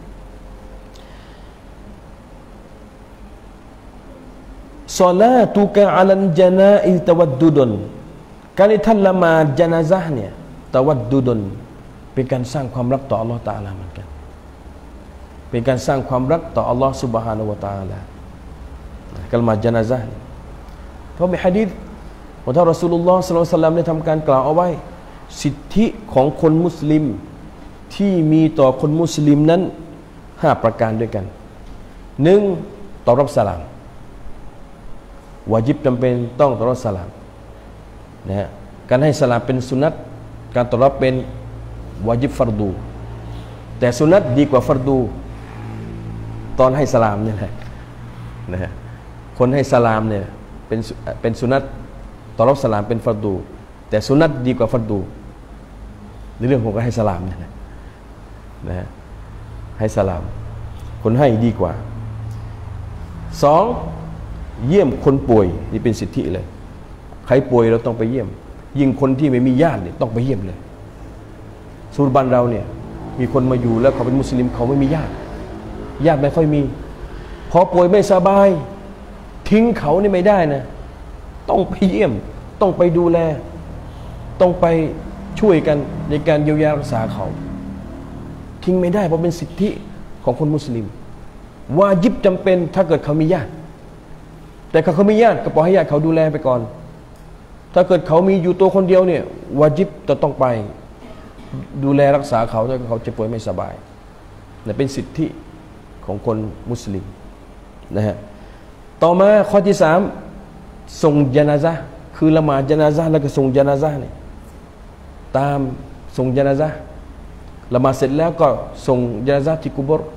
ศอลาตุกะอะลัลญะนาอิตะวัดดุดนการที่ท่านละหมาดญะนาซะห์เนี่ยตะวัดดุดนเป็นการสร้างความรักต่ออัลลอฮฺตะอาลาเหมือนกันเป็นการสร้างความรักต่ออัลลอฮฺซุบฮานะฮูวะตะอาลาการละหมาดญะนาซะห์เพราะมีหะดีษของท่านรอซูลุลลอฮ์ศ็อลลัลลอฮุอะลัยฮิวะซัลลัมได้ทำการกล่าวเอาไว้สิทธิของคนมุสลิมที่มีต่อคนมุสลิมนั้นห้าประการด้วยกันหนึ่งตอบรับสลามวาญิบจำเป็นต้องตอบรับสลามนะฮะการให้สลามเป็นสุนัตการตอบรับเป็นวาญิบฟัรดูแต่สุนัตดีกว่าฟัรดูตอนให้สลามนี่แหละนะฮะคนให้สลามเนี่ยเป็นเป็นสุนัตตอบรับสลามเป็นฟัรดูแต่สุนัตดีกว่าฟัรดูในเรื่องของการให้สลามเนี่ยนะนะฮะให้สลามคนให้ดีกว่าสองเยี่ยมคนป่วยนี่เป็นสิทธิเลยใครป่วยเราต้องไปเยี่ยมยิ่งคนที่ไม่มีญาติเนี่ยต้องไปเยี่ยมเลยสุรบันเราเนี่ยมีคนมาอยู่แล้วเขาเป็นมุสลิมเขาไม่มีญาติญาติไม่ค่อยมีพอป่วยไม่สบายทิ้งเขานี่ไม่ได้นะต้องไปเยี่ยมต้องไปดูแลต้องไปช่วยกันในการเยียวยารักษาเขาทิ้งไม่ได้เพราะเป็นสิทธิของคนมุสลิมวาญิบจำเป็นถ้าเกิดเขามีญาติแต่เขาไม่ญาติก็ปล่อยให้ญาติเขาดูแลไปก่อนถ้าเกิดเขามีอยู่ตัวคนเดียวเนี่ยวาญิบจะต้องไปดูแลรักษาเขาถ้าเขาจะป่วยไม่สบายนี่เป็นสิทธิของคนมุสลิมนะฮะต่อมาข้อที่สามส่งญะนาซะห์คือละหมาดญะนาซะห์แล้วก็ส่งญะนาซะห์เนี่ยตามส่งญะนาซะห์ละหมาดเสร็จแล้วก็ส่งญะนาซะห์ที่กุโบร์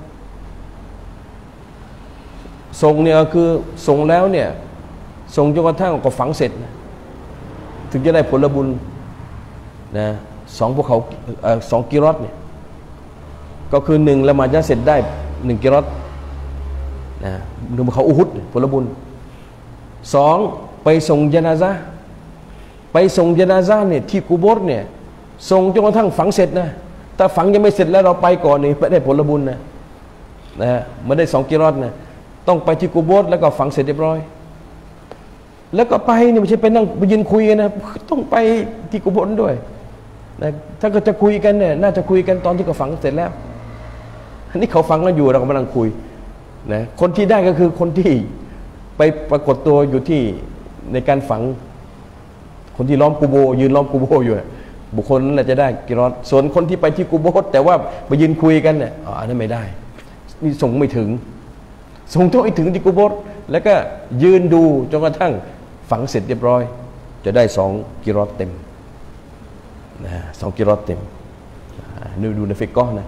ส่งเนี่ยคือส่งแล้วเนี่ยส่งจนกระทั่งก็ฝังเสร็จนะถึงจะได้ผลบุญนะสองพวกเขาเอ่อสองกิรอตเนี่ยก็คือหนึ่งละหมาดญะนาซะห์เสร็จได้หนึ่งกิรอตนะดูเขาอุฮุดผลบุญสองไปส่งญะนาซะห์ไปส่งญะนาซะห์เนี่ยที่กุโบร์เนี่ยส่งจนกระทั่งฝังเสร็จนะถ้าฝังยังไม่เสร็จแล้วเราไปก่อนนี่ไม่ได้ผลบุญนะนะไม่ได้สองกิรอตนะต้องไปที่กุโบร์แล้วก็ฝังเสร็จเรียบร้อยแล้วก็ไปนี่ไม่ใช่ไปนั่งไปยืนคุยกันนะต้องไปที่กุโบร์ด้วยนะถ้าก็จะคุยกันเนี่ยน่าจะคุยกันตอนที่เขาฝังเสร็จแล้วอันนี้เขาฝังแล้วอยู่เราก็มานั่งคุยนะคนที่ได้ก็คือคนที่ไปปรากฏตัวอยู่ที่ในการฝังคนที่ล้อมกุโบยืนล้อมกุโบอยู่บุคคลนั้นจะได้กิรอตส่วนคนที่ไปที่กุโบแต่ว่าไปยืนคุยกันเนี่ยอ๋ออันนั้นไม่ได้นี่ส่งไม่ถึงส่งต้องไปถึงที่กุโบร์แล้วก็ยืนดูจนกระทั่งฝังเสร็จเรียบร้อยจะได้สองกิรอตเต็มนะสองกิรอตเต็มดูดูในฟิกก้อนะ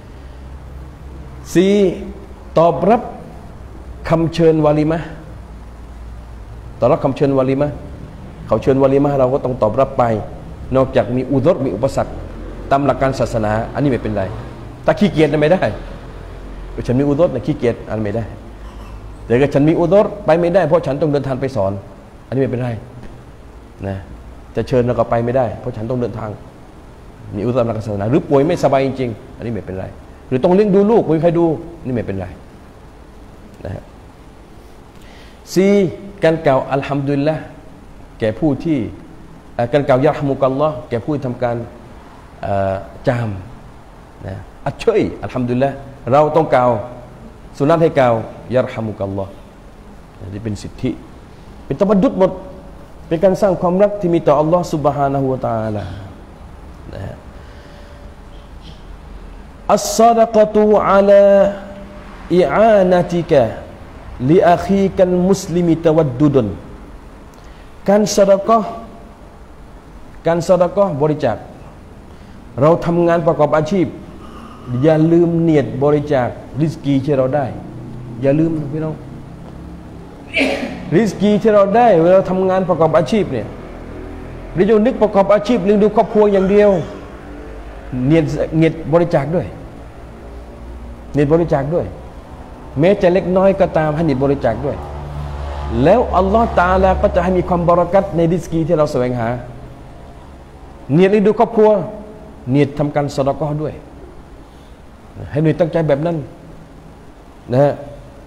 สี่ตอบรับคำเชิญวาลิมะตอบรับคำเชิญวาลิมะเขาเชิญวาลิมะเราก็ต้องตอบรับไปนอกจากมีอุดรมีอุปสรรคตามหลักการศาสนาอันนี้ไม่เป็นไรถ้าขี้เกียจไม่ได้ฉันมีอุดรนะขี้เกียจอันไม่ได้แต่ก็ฉันมีอุดรไปไม่ได้เพราะฉันต้องเดินทางไปสอนอันนี้ไม่เป็นไรนะจะเชิญเราก็ไปไม่ได้เพราะฉันต้องเดินทางมีอุดรทางศาสนาหรือป่วยไม่สบายจริงๆอันนี้ไม่เป็นไรหรือต้องเลี้ยงดูลูกไม่มีใครดูนี่ไม่เป็นไรนะฮะสี่การกล่าวอัลฮัมดุลิลละห์แก่ผู้ที่การกล่าวยะฮ์มุกัลลอฮ์แก่ผู้ที่ทำการจามนะอัดช่วยอัลฮัมดุลิลละห์เราต้องกล่าวสุนัตให้กล่าวยะฮ์มุกัลลอฮ์นี่เป็นสิทธิเป็นตะบัดดุดหมดเป็นการสร้างความรักที่มีต่ออัลลอฮ์ سبحانه และ تعالى นะฮะอัสซะดะกะตุอะลาอิอานะติกะลิอาคีกันมุสลิมิตะวัดดุดนการซะดะกะห์การซะดะกะห์บริจาคเราทำงานประกอบอาชีพอย่าลืมเนียดบริจาคริสกีที่เราได้อย่าลืมพี่น้องริสกีที่เราได้เวลาทำงานประกอบอาชีพเนี่ยเราจะนึกประกอบอาชีพเลี้ยงดูครอบครัวอย่างเดียวเนียดเนียดบริจาคด้วยเนียดบริจาคด้วยแม้จะเล็กน้อยก็ตามให้เนียดบริจาคด้วยแล้วอัลลอฮฺตะอาลาก็จะให้มีความบารอกัตในริสกีที่เราแสวงหาเนียดเลี้ยงดูครอบครัวเนียดทำการซะดะกอฮ์ด้วยให้หน่วยตั้งใจแบบนั้นนะฮะ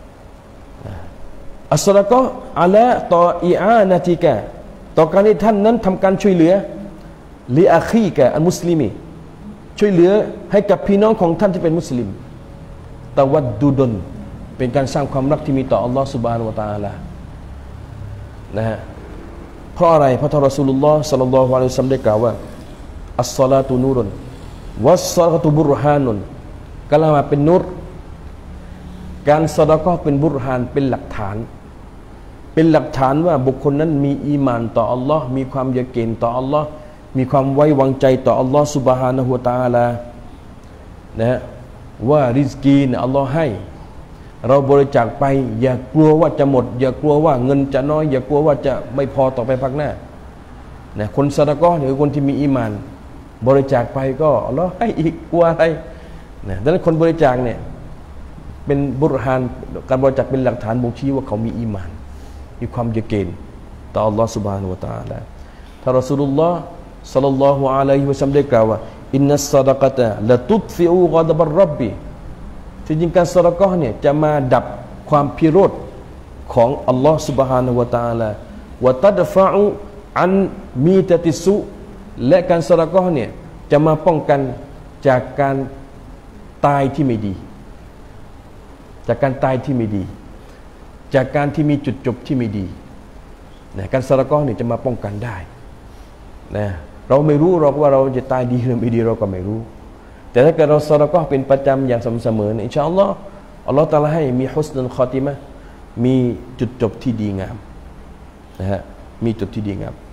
อัสซะดะกอฮ์อะลาตออิอานะติกะต่อการที่ท่านนั้นทำการช่วยเหลือลิอาคีกะอัลมุสลิมีช่วยเหลือให้กับพี่น้องของท่านที่เป็นมุสลิมตะวัดดุดนเป็นการสร้างความรักที่มีต่ออัลลอฮฺ سبحانه และ تعالى นะฮะเพราะอะไรเพราะท่านรอซูลุลลอฮ์ศ็อลลัลลอฮุอะลัยฮิวะซัลลัมได้กล่าวว่าอัสศอลาตุนูรุนวัสศอลาตุบุรฮานุนกล่าวว่าเป็นนูรการซะดะกอฮ์เป็นบุรฮานเป็นหลักฐานเป็นหลักฐานว่าบุคคลนั้นมีอีหม่านต่ออัลลอฮ์มีความยะกีนต่ออัลลอฮ์มีความไว้วางใจต่ออัลลอฮ์ سبحانه และ تعالى นะฮะว่าริสกีเนี่ยอัลลอฮ์ให้เราบริจาคไปอย่ากลัวว่าจะหมดอย่ากลัวว่าเงินจะน้อยอย่ากลัวว่าจะไม่พอต่อไปภาคหน้านะคนซะดะกอฮ์หรือคนที่มีอีหม่านบริจาคไปก็อัลลอฮ์ให้อีกกลัวอะไรนะดังนั้นคนบริจาคเนี่ยเป็นบุรฮานการบริจาคเป็นหลักฐานบ่งชี้ว่าเขามีอีหม่านมีความยะกีนต่ออัลลอฮ์ سبحانه และ تعالى ท่านรอซูลุลลอฮ์ศ็อลลัลลอฮุอะลัยฮิวะซัลลัมได้กล่าวว่าอินนัสซะดะกะตะละตุตฟิอูฆอฎบัรร็อบบิที่จริงการซะดะกอฮ์เนี่ยจะมาดับความพิโรธของอัลลอฮ์ سبحانه และ تعالى วะตัดฟะอุอันมีตะติสุและการซะดะกอฮ์เนี่ยจะมาป้องกันจากการตายที่ไม่ดีจากการตายที่ไม่ดีจากการที่มีจุดจบที่ไม่ดีนะการซะดะกอฮ์เนี่ยจะมาป้องกันได้นะเราไม่รู้หรอกว่าเราจะตายดีหรือไม่ดีเราก็ไม่รู้แต่ถ้าเกิดเราซะดะกอฮ์เป็นประจำอย่างสม่ำเสมออินชาอัลลอฮ์อัลลอฮ์ตะอาลาให้มีฮุสนุลคอติมะห์มีจุดจบที่ดีงามนะฮะมีจุดที่ดีงาม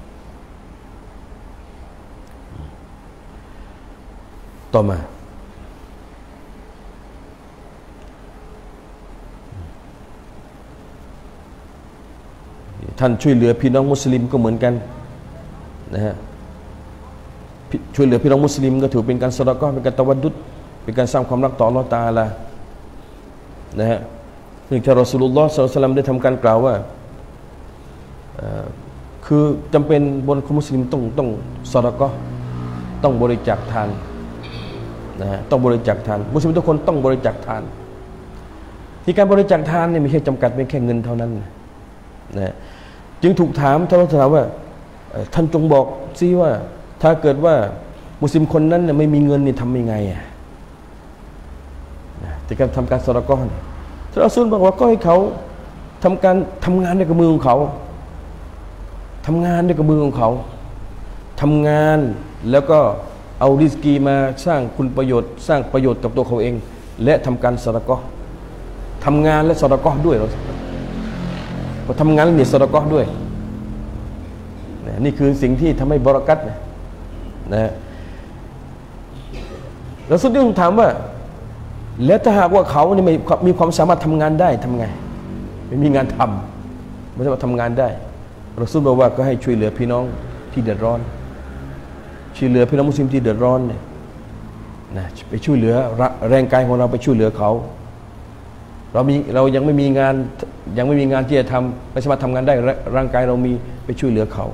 ต่อมาท่านช่วยเหลือพี่น้องมุสลิมก็เหมือนกันนะฮะช่วยเหลือพี่น้องมุสลิมก็ถือเป็นการซะดะกอฮ์เป็นการตะวัดดุดเป็นการสร้างความรักต่ออัลเลาะห์ตะอาลานะฮะซึ่งท่านรอซูลุลลอฮ์ ศ็อลลัลลอฮุอะลัยฮิวะซัลลัมได้ทำการกล่าวว่าคือจำเป็นบนคนมุสลิมต้องต้องซะดะกอฮ์ต้องบริจาคทานนะฮะต้องบริจาคทานมุสลิมทุกคนต้องบริจาคทานที่การบริจาคทานเนี่ยไม่ใช่จำกัดเป็นแค่เงินเท่านั้นนะจึงถูกถามท่านถามว่าท่านจงบอกซิว่าถ้าเกิดว่ามุสลิมคนนั้นไม่มีเงินนี่ทำยังไงอ่ะที่การทำการซะดะกอฮ์ท่านรอซูลบอกว่าก็ให้เขาทำการทำงานด้วยกับมือของเขาทำงานด้วยกับมือของเขาทำงานแล้วก็เอาริสกีมาสร้างคุณประโยชน์สร้างประโยชน์กับตัวเขาเองและทำการซะดะกอฮ์ทำงานและซะดะกอฮ์ด้วยเราพอทำงานแล้วเนี่ยซะดะกอฮ์ด้วยนี่คือสิ่งที่ทำให้บารอกัตนะนะแล้วสุดที่ผมถามว่าแล้วถ้าหากว่าเขาเนี่ยไม่มีความสามารถทำงานได้ทำไงไม่มีงานทำไม่สามารถทำงานได้เราสุดบอกว่าก็ให้ช่วยเหลือพี่น้องที่เดือดร้อนช่วยเหลือพี่น้องมุสลิมที่เดือดร้อนเนี่ยนะไปช่วยเหลือแรงกายของเราไปช่วยเหลือเขาเรามีเรายังไม่มีงานยังไม่มีงานที่จะทำไม่สามารถทำงานได้ร่างกายเรามีไปช่วยเหลือเขา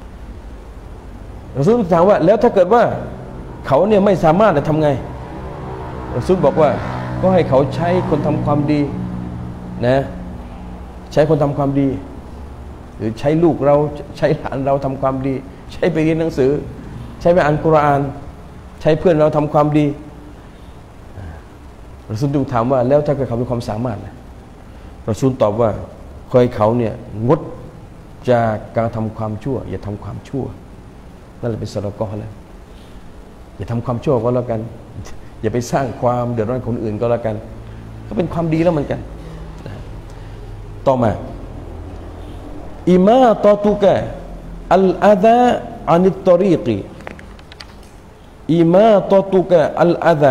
รอซูลถามว่าแล้วถ้าเกิดว่าเขาเนี่ยไม่สามารถจะทำไงรอซูลบอกว่าก็ให้เขาใช้คนทำความดีนะใช้คนทำความดีหรือใช้ลูกเราใช้หลานเราทำความดีใช้ไปเรียนหนังสือใช้ไปอ่านกุรอานใช้เพื่อนเราทำความดีรอซูลจึงถามว่าแล้วถ้าเกิดเขามีความสามารถรอซูลตอบว่าขอให้เขาเนี่ยงดจากการทำความชั่วอย่าทำความชั่วนั่นแหละเป็นซอดาเกาะห์แล้วอย่าทำความชั่วก็แล้วกันอย่าไปสร้างความเดือดร้อนคนอื่นก็แล้วกันก็เป็นความดีแล้วเหมือนกันต่อมาอิมาตอตุกะอัลอาดาอานิตตอรีกีอิมาตอตุกะอัลอาดา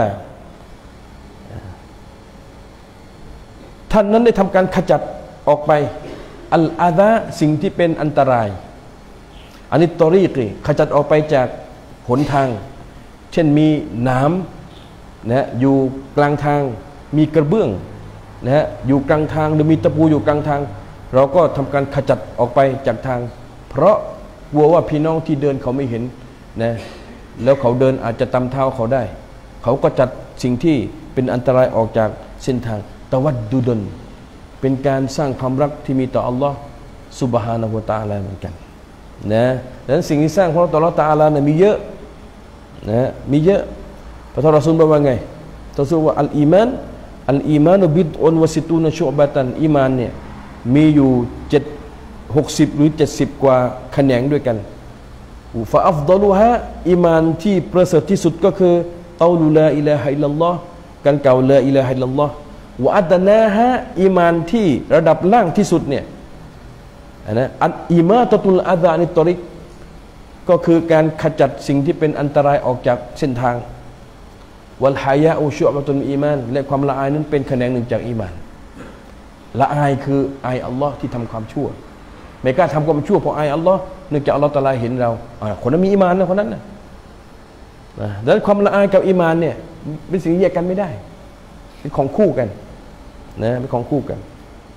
ท่านนั้นได้ทำการขจัดออกไปอัลอาดาสิ่งที่เป็นอันตรายอานิตตอรีกีขจัดออกไปจากหนทางเช่นมีหนามนะอยู่กลางทางมีกระเบื้องนะฮะอยู่กลางทางหรือมีตะปูอยู่กลางทางเราก็ทำการขจัดออกไปจากทางเพราะกลัวว่าพี่น้องที่เดินเขาไม่เห็นนะแล้วเขาเดินอาจจะตำเท้าเขาได้เขาก็จัดสิ่งที่เป็นอันตรายออกจากเส้นทางตะวัดดุดนเป็นการสร้างความรักที่มีต่ออัลลอฮ์ซุบฮานะฮูวะตะอาลาเหมือนกันนะดังนั้นสิ่งที่สร้างของต่ออัลลอฮ์ตะอาลานะมีเยอะนะมีเยอะพระท่านรอซูลบอกว่าไงรอซูลว่าอัลอีมานอัลอีมานุบิดอุนวะซิตูนชุอบะตันอีมานเนี่ยมีอยู่เจ็ดหกสิบหรือเจ็ดสิบกว่าแขนงด้วยกันฟะอัฟฎอลุฮะอีมานที่ประเสริฐที่สุดก็คือเกาลุลาอิลาฮะอิลลัลลอฮ์การกล่าวลาอิลาฮะอิลลัลลอฮ์วะอัดนาฮะอีมานที่ระดับล่างที่สุดเนี่ยนะอัลอีมาตะตุลอาซานิตตอริกก็คือการขจัดสิ่งที่เป็นอันตรายออกจากเส้นทางวัลฮายะอุชุบะตุลอีมานและความละอายนั้นเป็นแขนงหนึ่งจากอีมานละอายคืออายอัลลอฮ์ที่ทำความชั่วไม่กล้าทำความชั่วเพราะอายอัลลอฮ์เนื่องจากอัลลอฮ์ตะอาลาเห็นเราคนนั้นมีอีมานนะคนนั้นนะดังนั้นความละอายกับอีมานเนี่ยเป็นสิ่งที่แยกกันไม่ได้เป็นของคู่กันนะเป็นของคู่กัน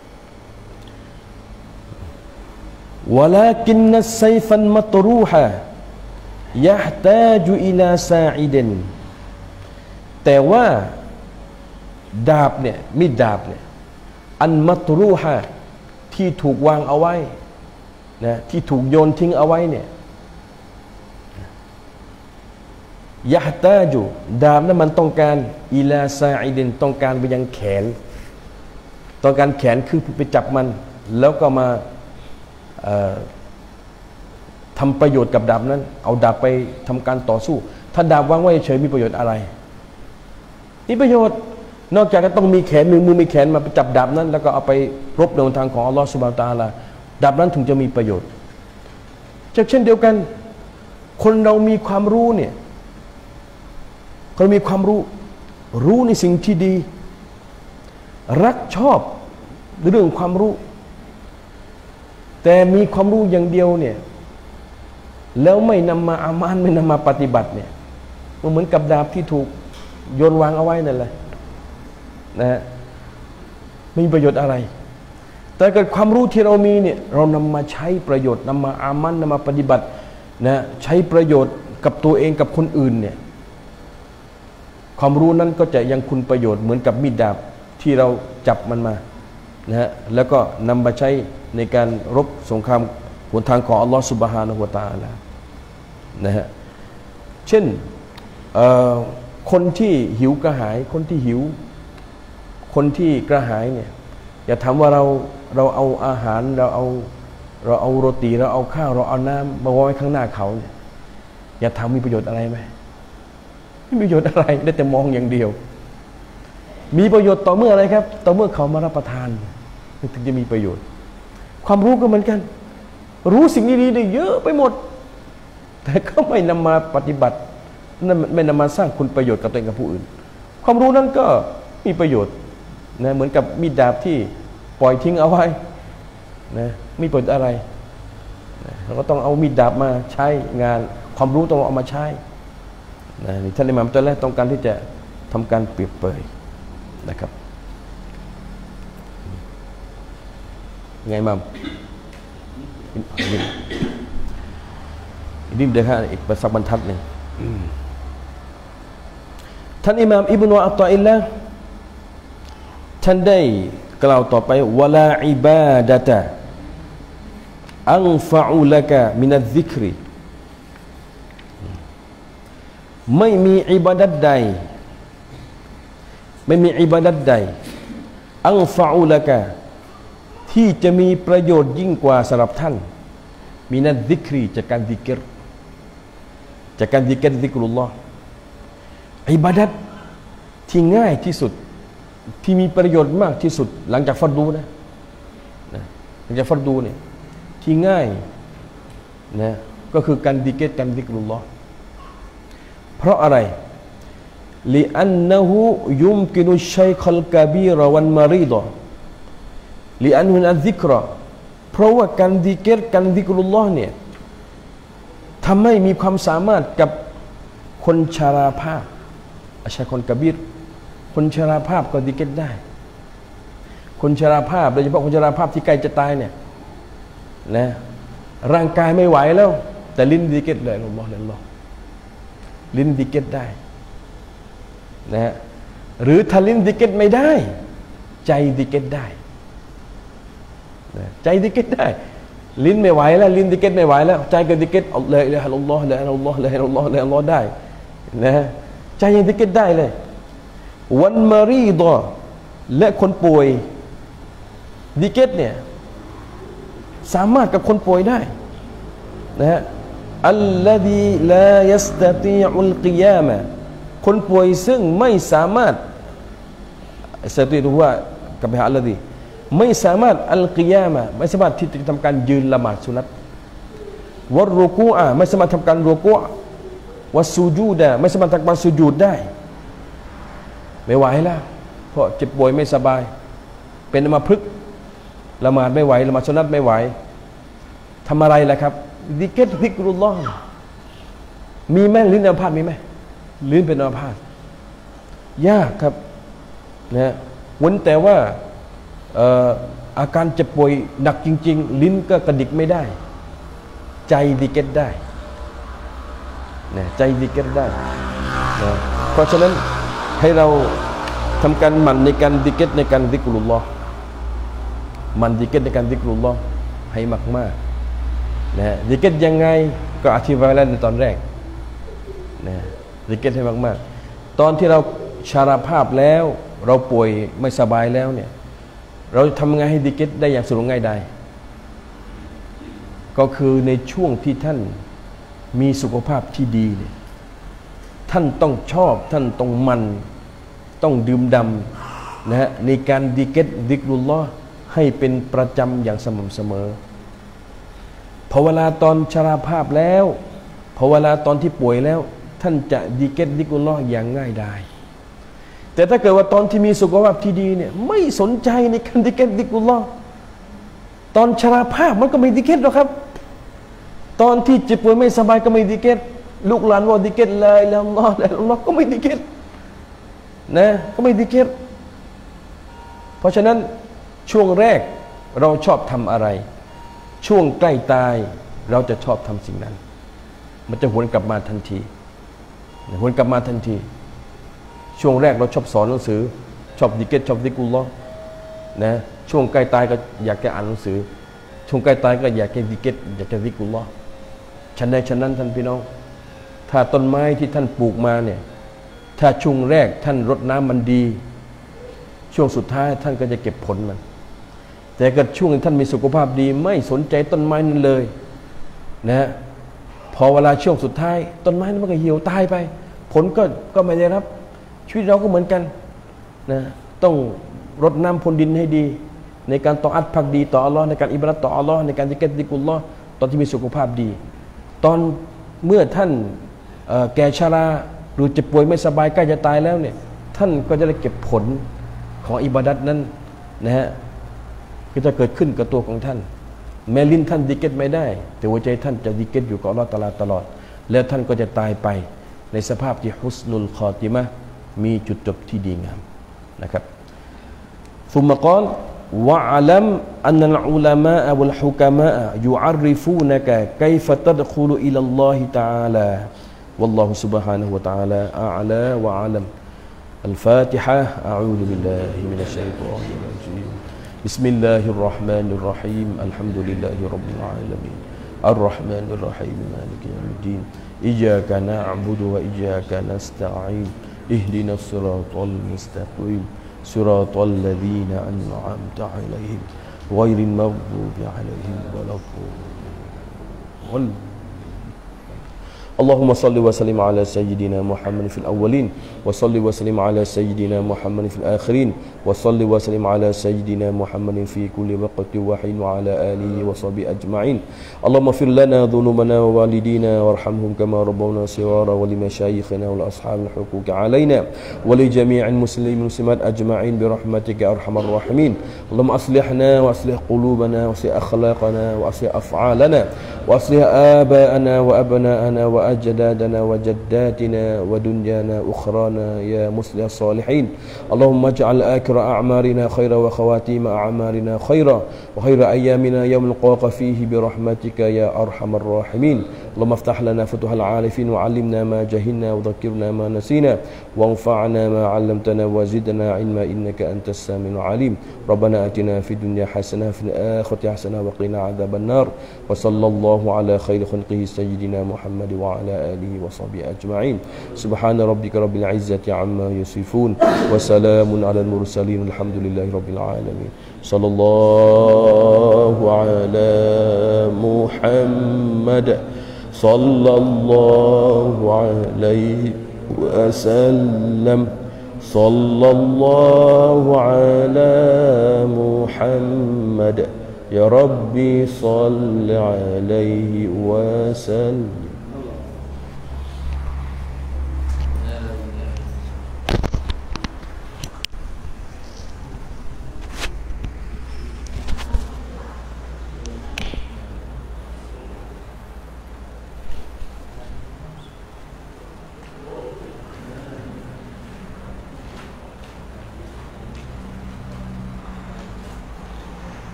วะลากินนัสไซฟันมัตรูฮะยะฮ์ตาจุอิลาซาอิดนแต่ว่าดาบเนี่ยมีดดาบเนี่ยอันมัตรูฮะที่ถูกวางเอาไว้นะที่ถูกโยนทิ้งเอาไว้เนี่ยยะฮ์ตาจุดาบนั้นมันต้องการอิลาซาอิดนต้องการไปยังแขนต้องการแขนคือไปจับมันแล้วก็มาทำประโยชน์กับดาบนั้นเอาดาบไปทำการต่อสู้ถ้าดาบวางไว้เฉยมีประโยชน์อะไรมีประโยชน์นอกจากจะต้องมีแขนมือมือมีแขนมาไปจับดาบนั้นแล้วก็เอาไปรบในทางของอัลลอฮฺซุบฮานะฮูวะตะอาลาดาบนั้นถึงจะมีประโยชน์เช่นเดียวกันคนเรามีความรู้เนี่ยคนมีความรู้รู้ในสิ่งที่ดีรักชอบเรื่องความรู้แต่มีความรู้อย่างเดียวเนี่ยแล้วไม่นำมาอามานไม่นำมาปฏิบัติเนี่ยมันเหมือนกับดาบที่ถูกโยนวางเอาไว้นั่นแหละนะฮะไม่มีประโยชน์อะไรแต่เกิดความรู้ที่เรามีเนี่ยเรานำมาใช้ประโยชน์นำมาอามันนำมาปฏิบัตินะใช้ประโยชน์กับตัวเองกับคนอื่นเนี่ยความรู้นั้นก็จะยังคุณประโยชน์เหมือนกับมีดดาบที่เราจับมันมานะฮะแล้วก็นำมาใช้ในการรบสงครามหนทางของอัลลอฮฺซุบฮานะฮูวะตะอาลานะฮะเช่นคนที่หิวกระหายคนที่หิวคนที่กระหายเนี่ยอย่าถามว่าเราเราเอาอาหารเราเอาเราเอาโรตีเราเอาข้าวเราเอาน้ำมาไว้ข้างหน้าเขาเนี่ยอย่าถามมีประโยชน์อะไรไหมไม่มีประโยชน์อะไรได้แต่มองอย่างเดียวมีประโยชน์ต่อเมื่ออะไรครับต่อเมื่อเขามารับประทานถึงจะมีประโยชน์ความรู้ก็เหมือนกันรู้สิ่งดีๆได้เยอะไปหมดแต่ก็ไม่นำมาปฏิบัติไม่นำมาสร้างคุณประโยชน์กับตัวเองกับผู้อื่นความรู้นั้นก็มีประโยชน์นะเหมือนกับมีดดาบที่ปล่อยทิ้งเอาไว้นะมีประโยชน์อะไรนะเราก็ต้องเอามีดดาบมาใช้งานความรู้ต้องเอามาใช้นะนี่ท่านอิหม่ามตัวแรกต้องการที่จะทำการเปรียบเปรยนะครับไงมัมดิมเดี๋ยวฮะอีกสักบรรทัดหนึ่งท่านอิหม่ามอิบนุอัตตาอิลละท่านได้กล่าวต่อไปวะลาอิบาดะตะอันฟะอุละกะมินัซซิกริไม่มีอิบาดัตใดไม่มีอิบาดัตใดอันฟะอุละกะที่จะมีประโยชน์ยิ่งกว่าสำหรับท่านมินัซซิกริจากการซิกรจากการซิกรซิกรุลลอฮ์อิบาดัตที่ง่ายที่สุดที่มีประโยชน์มากที่สุดหลังจากฟัรดูนะหลังจากฟัรดูเนี่ยที่ง่ายนะก็คือการซิกรการซิกรุลลอฮ์เพราะอะไรลิอันนะฮูยุมกินุชัยคัลกะบีรวันมารีดะลิอันฮุนัซซิกรเพราะว่าการซิกรการซิกรุลลอฮ์เนี่ยทำให้มีความสามารถกับคนชราภาพอาชัยคนกะบีรคนชราภาพก็ซิกรได้คนชราภาพโดยเฉพาะคนชราภาพที่ใกล้จะตายเนี่ยนะร่างกายไม่ไหวแล้วแต่ลิ้นซิกรเลยอัลลอฮ์อัลลอฮ์ลิ้นซิกรได้นะฮะหรือถ้าลิ้นซิกรไม่ได้ใจซิกรได้นะใจซิกรได้ลิ้นไม่ไหวแล้วลิ้นซิกรไม่ไหวแล้วใจก็ซิกรอัลลอฮ์ละอัลลอฮ์ละอัลลอฮ์ละอัลลอฮ์ละอัลลอฮ์ได้นะใจยังซิกรได้เลยวันมารีดะและคนป่วยซิกรเนี่ยสามารถกับคนป่วยได้นะฮะอัลลซีลายัสตะตีอุลกิยามะคนป่วยซึ่งไม่สามารถสติรู้ว่ากับหาอัลลซีไม่สามารถอัลกิยามะไม่สามารถที่จะทำการยืนละหมาดสุนัตวัรรุกูอะไม่สามารถทำการรุกูอะวัสซูญูดะไม่สามารถทำการสุญูดได้ไม่ไหวแล้วเพราะเจ็บป่วยไม่สบายเป็นอัมพฤกษ์ละหมาดไม่ไหวละหมาดสุนัตไม่ไหวทำอะไรล่ะครับซิกรซิกรุลลอฮ์มีไหมลิ้นอัมพาตมีไหมลิ้นเป็นอัมพาตยากครับนะเว้นแต่ว่าเอ่ออาการเจ็บป่วยหนักจริงๆลิ้นก็กระดิกไม่ได้ใจซิกรได้นะใจซิกรได้นะเพราะฉะนั้นให้เราทำการหมั่นในการซิกรในการซิกรุลลอฮ์มันซิกรในการซิกรุลลอฮ์ให้มากๆนะซิกรยังไงก็อธิบายแล้วในตอนแรกนะซิกรให้มากๆตอนที่เราชราภาพแล้วเราป่วยไม่สบายแล้วเนี่ยเราทำไงให้ซิกรได้อย่างสะดวกง่ายได้ก็คือในช่วงที่ท่านมีสุขภาพที่ดีเนี่ยท่านต้องชอบท่านต้องมันต้องดื่มดำนะฮะในการซิกรซิกรุลลอฮ์ให้เป็นประจำอย่างสม่ำเสมอพอเวลาตอนชราภาพแล้วพอเวลาตอนที่ป่วยแล้วท่านจะซิกรซิกรุลลอฮ์อย่างง่ายได้แต่ถ้าเกิดว่าตอนที่มีสุขภาพที่ดีเนี่ยไม่สนใจในการซิกรซิกรุลลอฮ์ตอนชราภาพมันก็ไม่ซิกรหรอกครับตอนที่เจ็บป่วยไม่สบายก็ไม่ซิกรลูกหลานว่าซิกรลาอิลาฮะอิลลัลลอฮ์ลาอิลาฮะอิลลัลลอฮ์ก็ไม่ซิกรนะก็ไม่ซิกรเพราะฉะนั้นช่วงแรกเราชอบทำอะไรช่วงใกล้ตายเราจะชอบทำสิ่งนั้นมันจะหวนกลับมาทันทีหวนกลับมาทันทีช่วงแรกเราชอบสอนหนังสือชอบซิกรชอบซิกรุลลอฮ์นะช่วงใกล้ตายก็อยากจะอ่านหนังสือช่วงใกล้ตายก็อยากจะซิกรอยากจะซิกรุลลอฮ์ฉันใดฉันนั้นท่านพี่น้องถ้าต้นไม้ที่ท่านปลูกมาเนี่ยถ้าช่วงแรกท่านรดน้ำมันดีช่วงสุดท้ายท่านก็จะเก็บผลมันแต่เกิดช่วงท่านมีสุขภาพดีไม่สนใจต้นไม้นั้นเลยนะพอเวลาช่วงสุดท้ายต้นไม้นั้นมันก็เหี่ยวตายไปผลก็ก็ไม่ได้รับชีวิตเราก็เหมือนกันนะต้องรดน้ำพรวนดินให้ดีในการต่ออัดพักดีต่ออัลลอฮ์ในการอิบาดะห์ต่ออัลลอฮ์ในการซิกรซิกรุลลอฮ์ตอนที่มีสุขภาพดีตอนเมื่อท่านแก่ชราหรือเจ็บป่วยไม่สบายใกล้จะตายแล้วเนี่ยท่านก็จะได้เก็บผลของอิบาดัตนั้นนะฮะก็จะเกิดขึ้นกับตัวของท่านแม้ลิ้นท่านซิกรไม่ได้แต่หัวใจท่านจะซิกรอยู่กับอัลเลาะห์ตะอาลาตลอดแล้วท่านก็จะตายไปในสภาพที่ฮุสนุลคอติมะห์มีจุดจบที่ดีงามนะครับซุมมะกอล wa'lam anna al-ulama'a wal hukama'a yu'arrifunaka kaifa tadkhulu ila Allah ta'ala wallahu subhanahu wa ta'ala a'la wa 'alam. Al-Fatihah. A'udzu billahi minasy syaithanir rajim. Bismillahirrahmanirrahim. Alhamdulillahi rabbil alamin. Ar-Rahmanir Rahim. Maliki yaumiddin. Iyyaka na'budu wa iyyaka nasta'in. Ihdinas siratal mustaqim. Siratal ladzina an'amta 'alaihim ghairil maghdubi 'alaihim waladdallin. Allahumma salli wa sallim ala sayyidina Muhammad fil awwalin wa salli wa sallim ala sayyidina Muhammad fil akhirin wa salli wa sallim ala sayyidina Muhammad fi kulli waqtin wa hin wa ala alihi wa sahbihi ajma'in. Allahumma fir lana dhunubana wa walidina warhamhum kama rabbawna shighara wa li mashayikhina wal ashabil huquq alaina wa li jami'il muslimin muslimat ajma'in bi rahmatika arhamar rahimin. Allahumma aslihna wa aslih qulubana wa aslih akhlaqana wa aslih af'alana wa aslih aba'ana wa abna'ana wa أجدادنا وجداتنا ودنيانا أخرانا يا مصلح الصالحين. اللهم اجعل آخر أعمارنا خيرا وخواتيم أعمارنا خيرا وخير أيامنا يوم نلقاك فيه برحمتك يا أرحم الراحمين. اللهم افتح لنا فتوح العارفين وعلمنا ما جهلنا وذكرنا ما نسينا وانفعنا ما علمتنا وزدنا علما إنك أنت السميع العليم. ربنا آتنا في الدنيا حسنة في الآخرة حسنة وقنا عذاب النار. وصلى الله على خير خلقه سيدنا محمد وعلى آله وصحبه أجمعين. سبحان ربك رب العزة عما يصفون وسلام على المرسلين الحمد لله رب العالمين. صلى الله على محمد صلى الله عليه وسلم. صلى الله على محمد يا ربي صل عليه وسلم.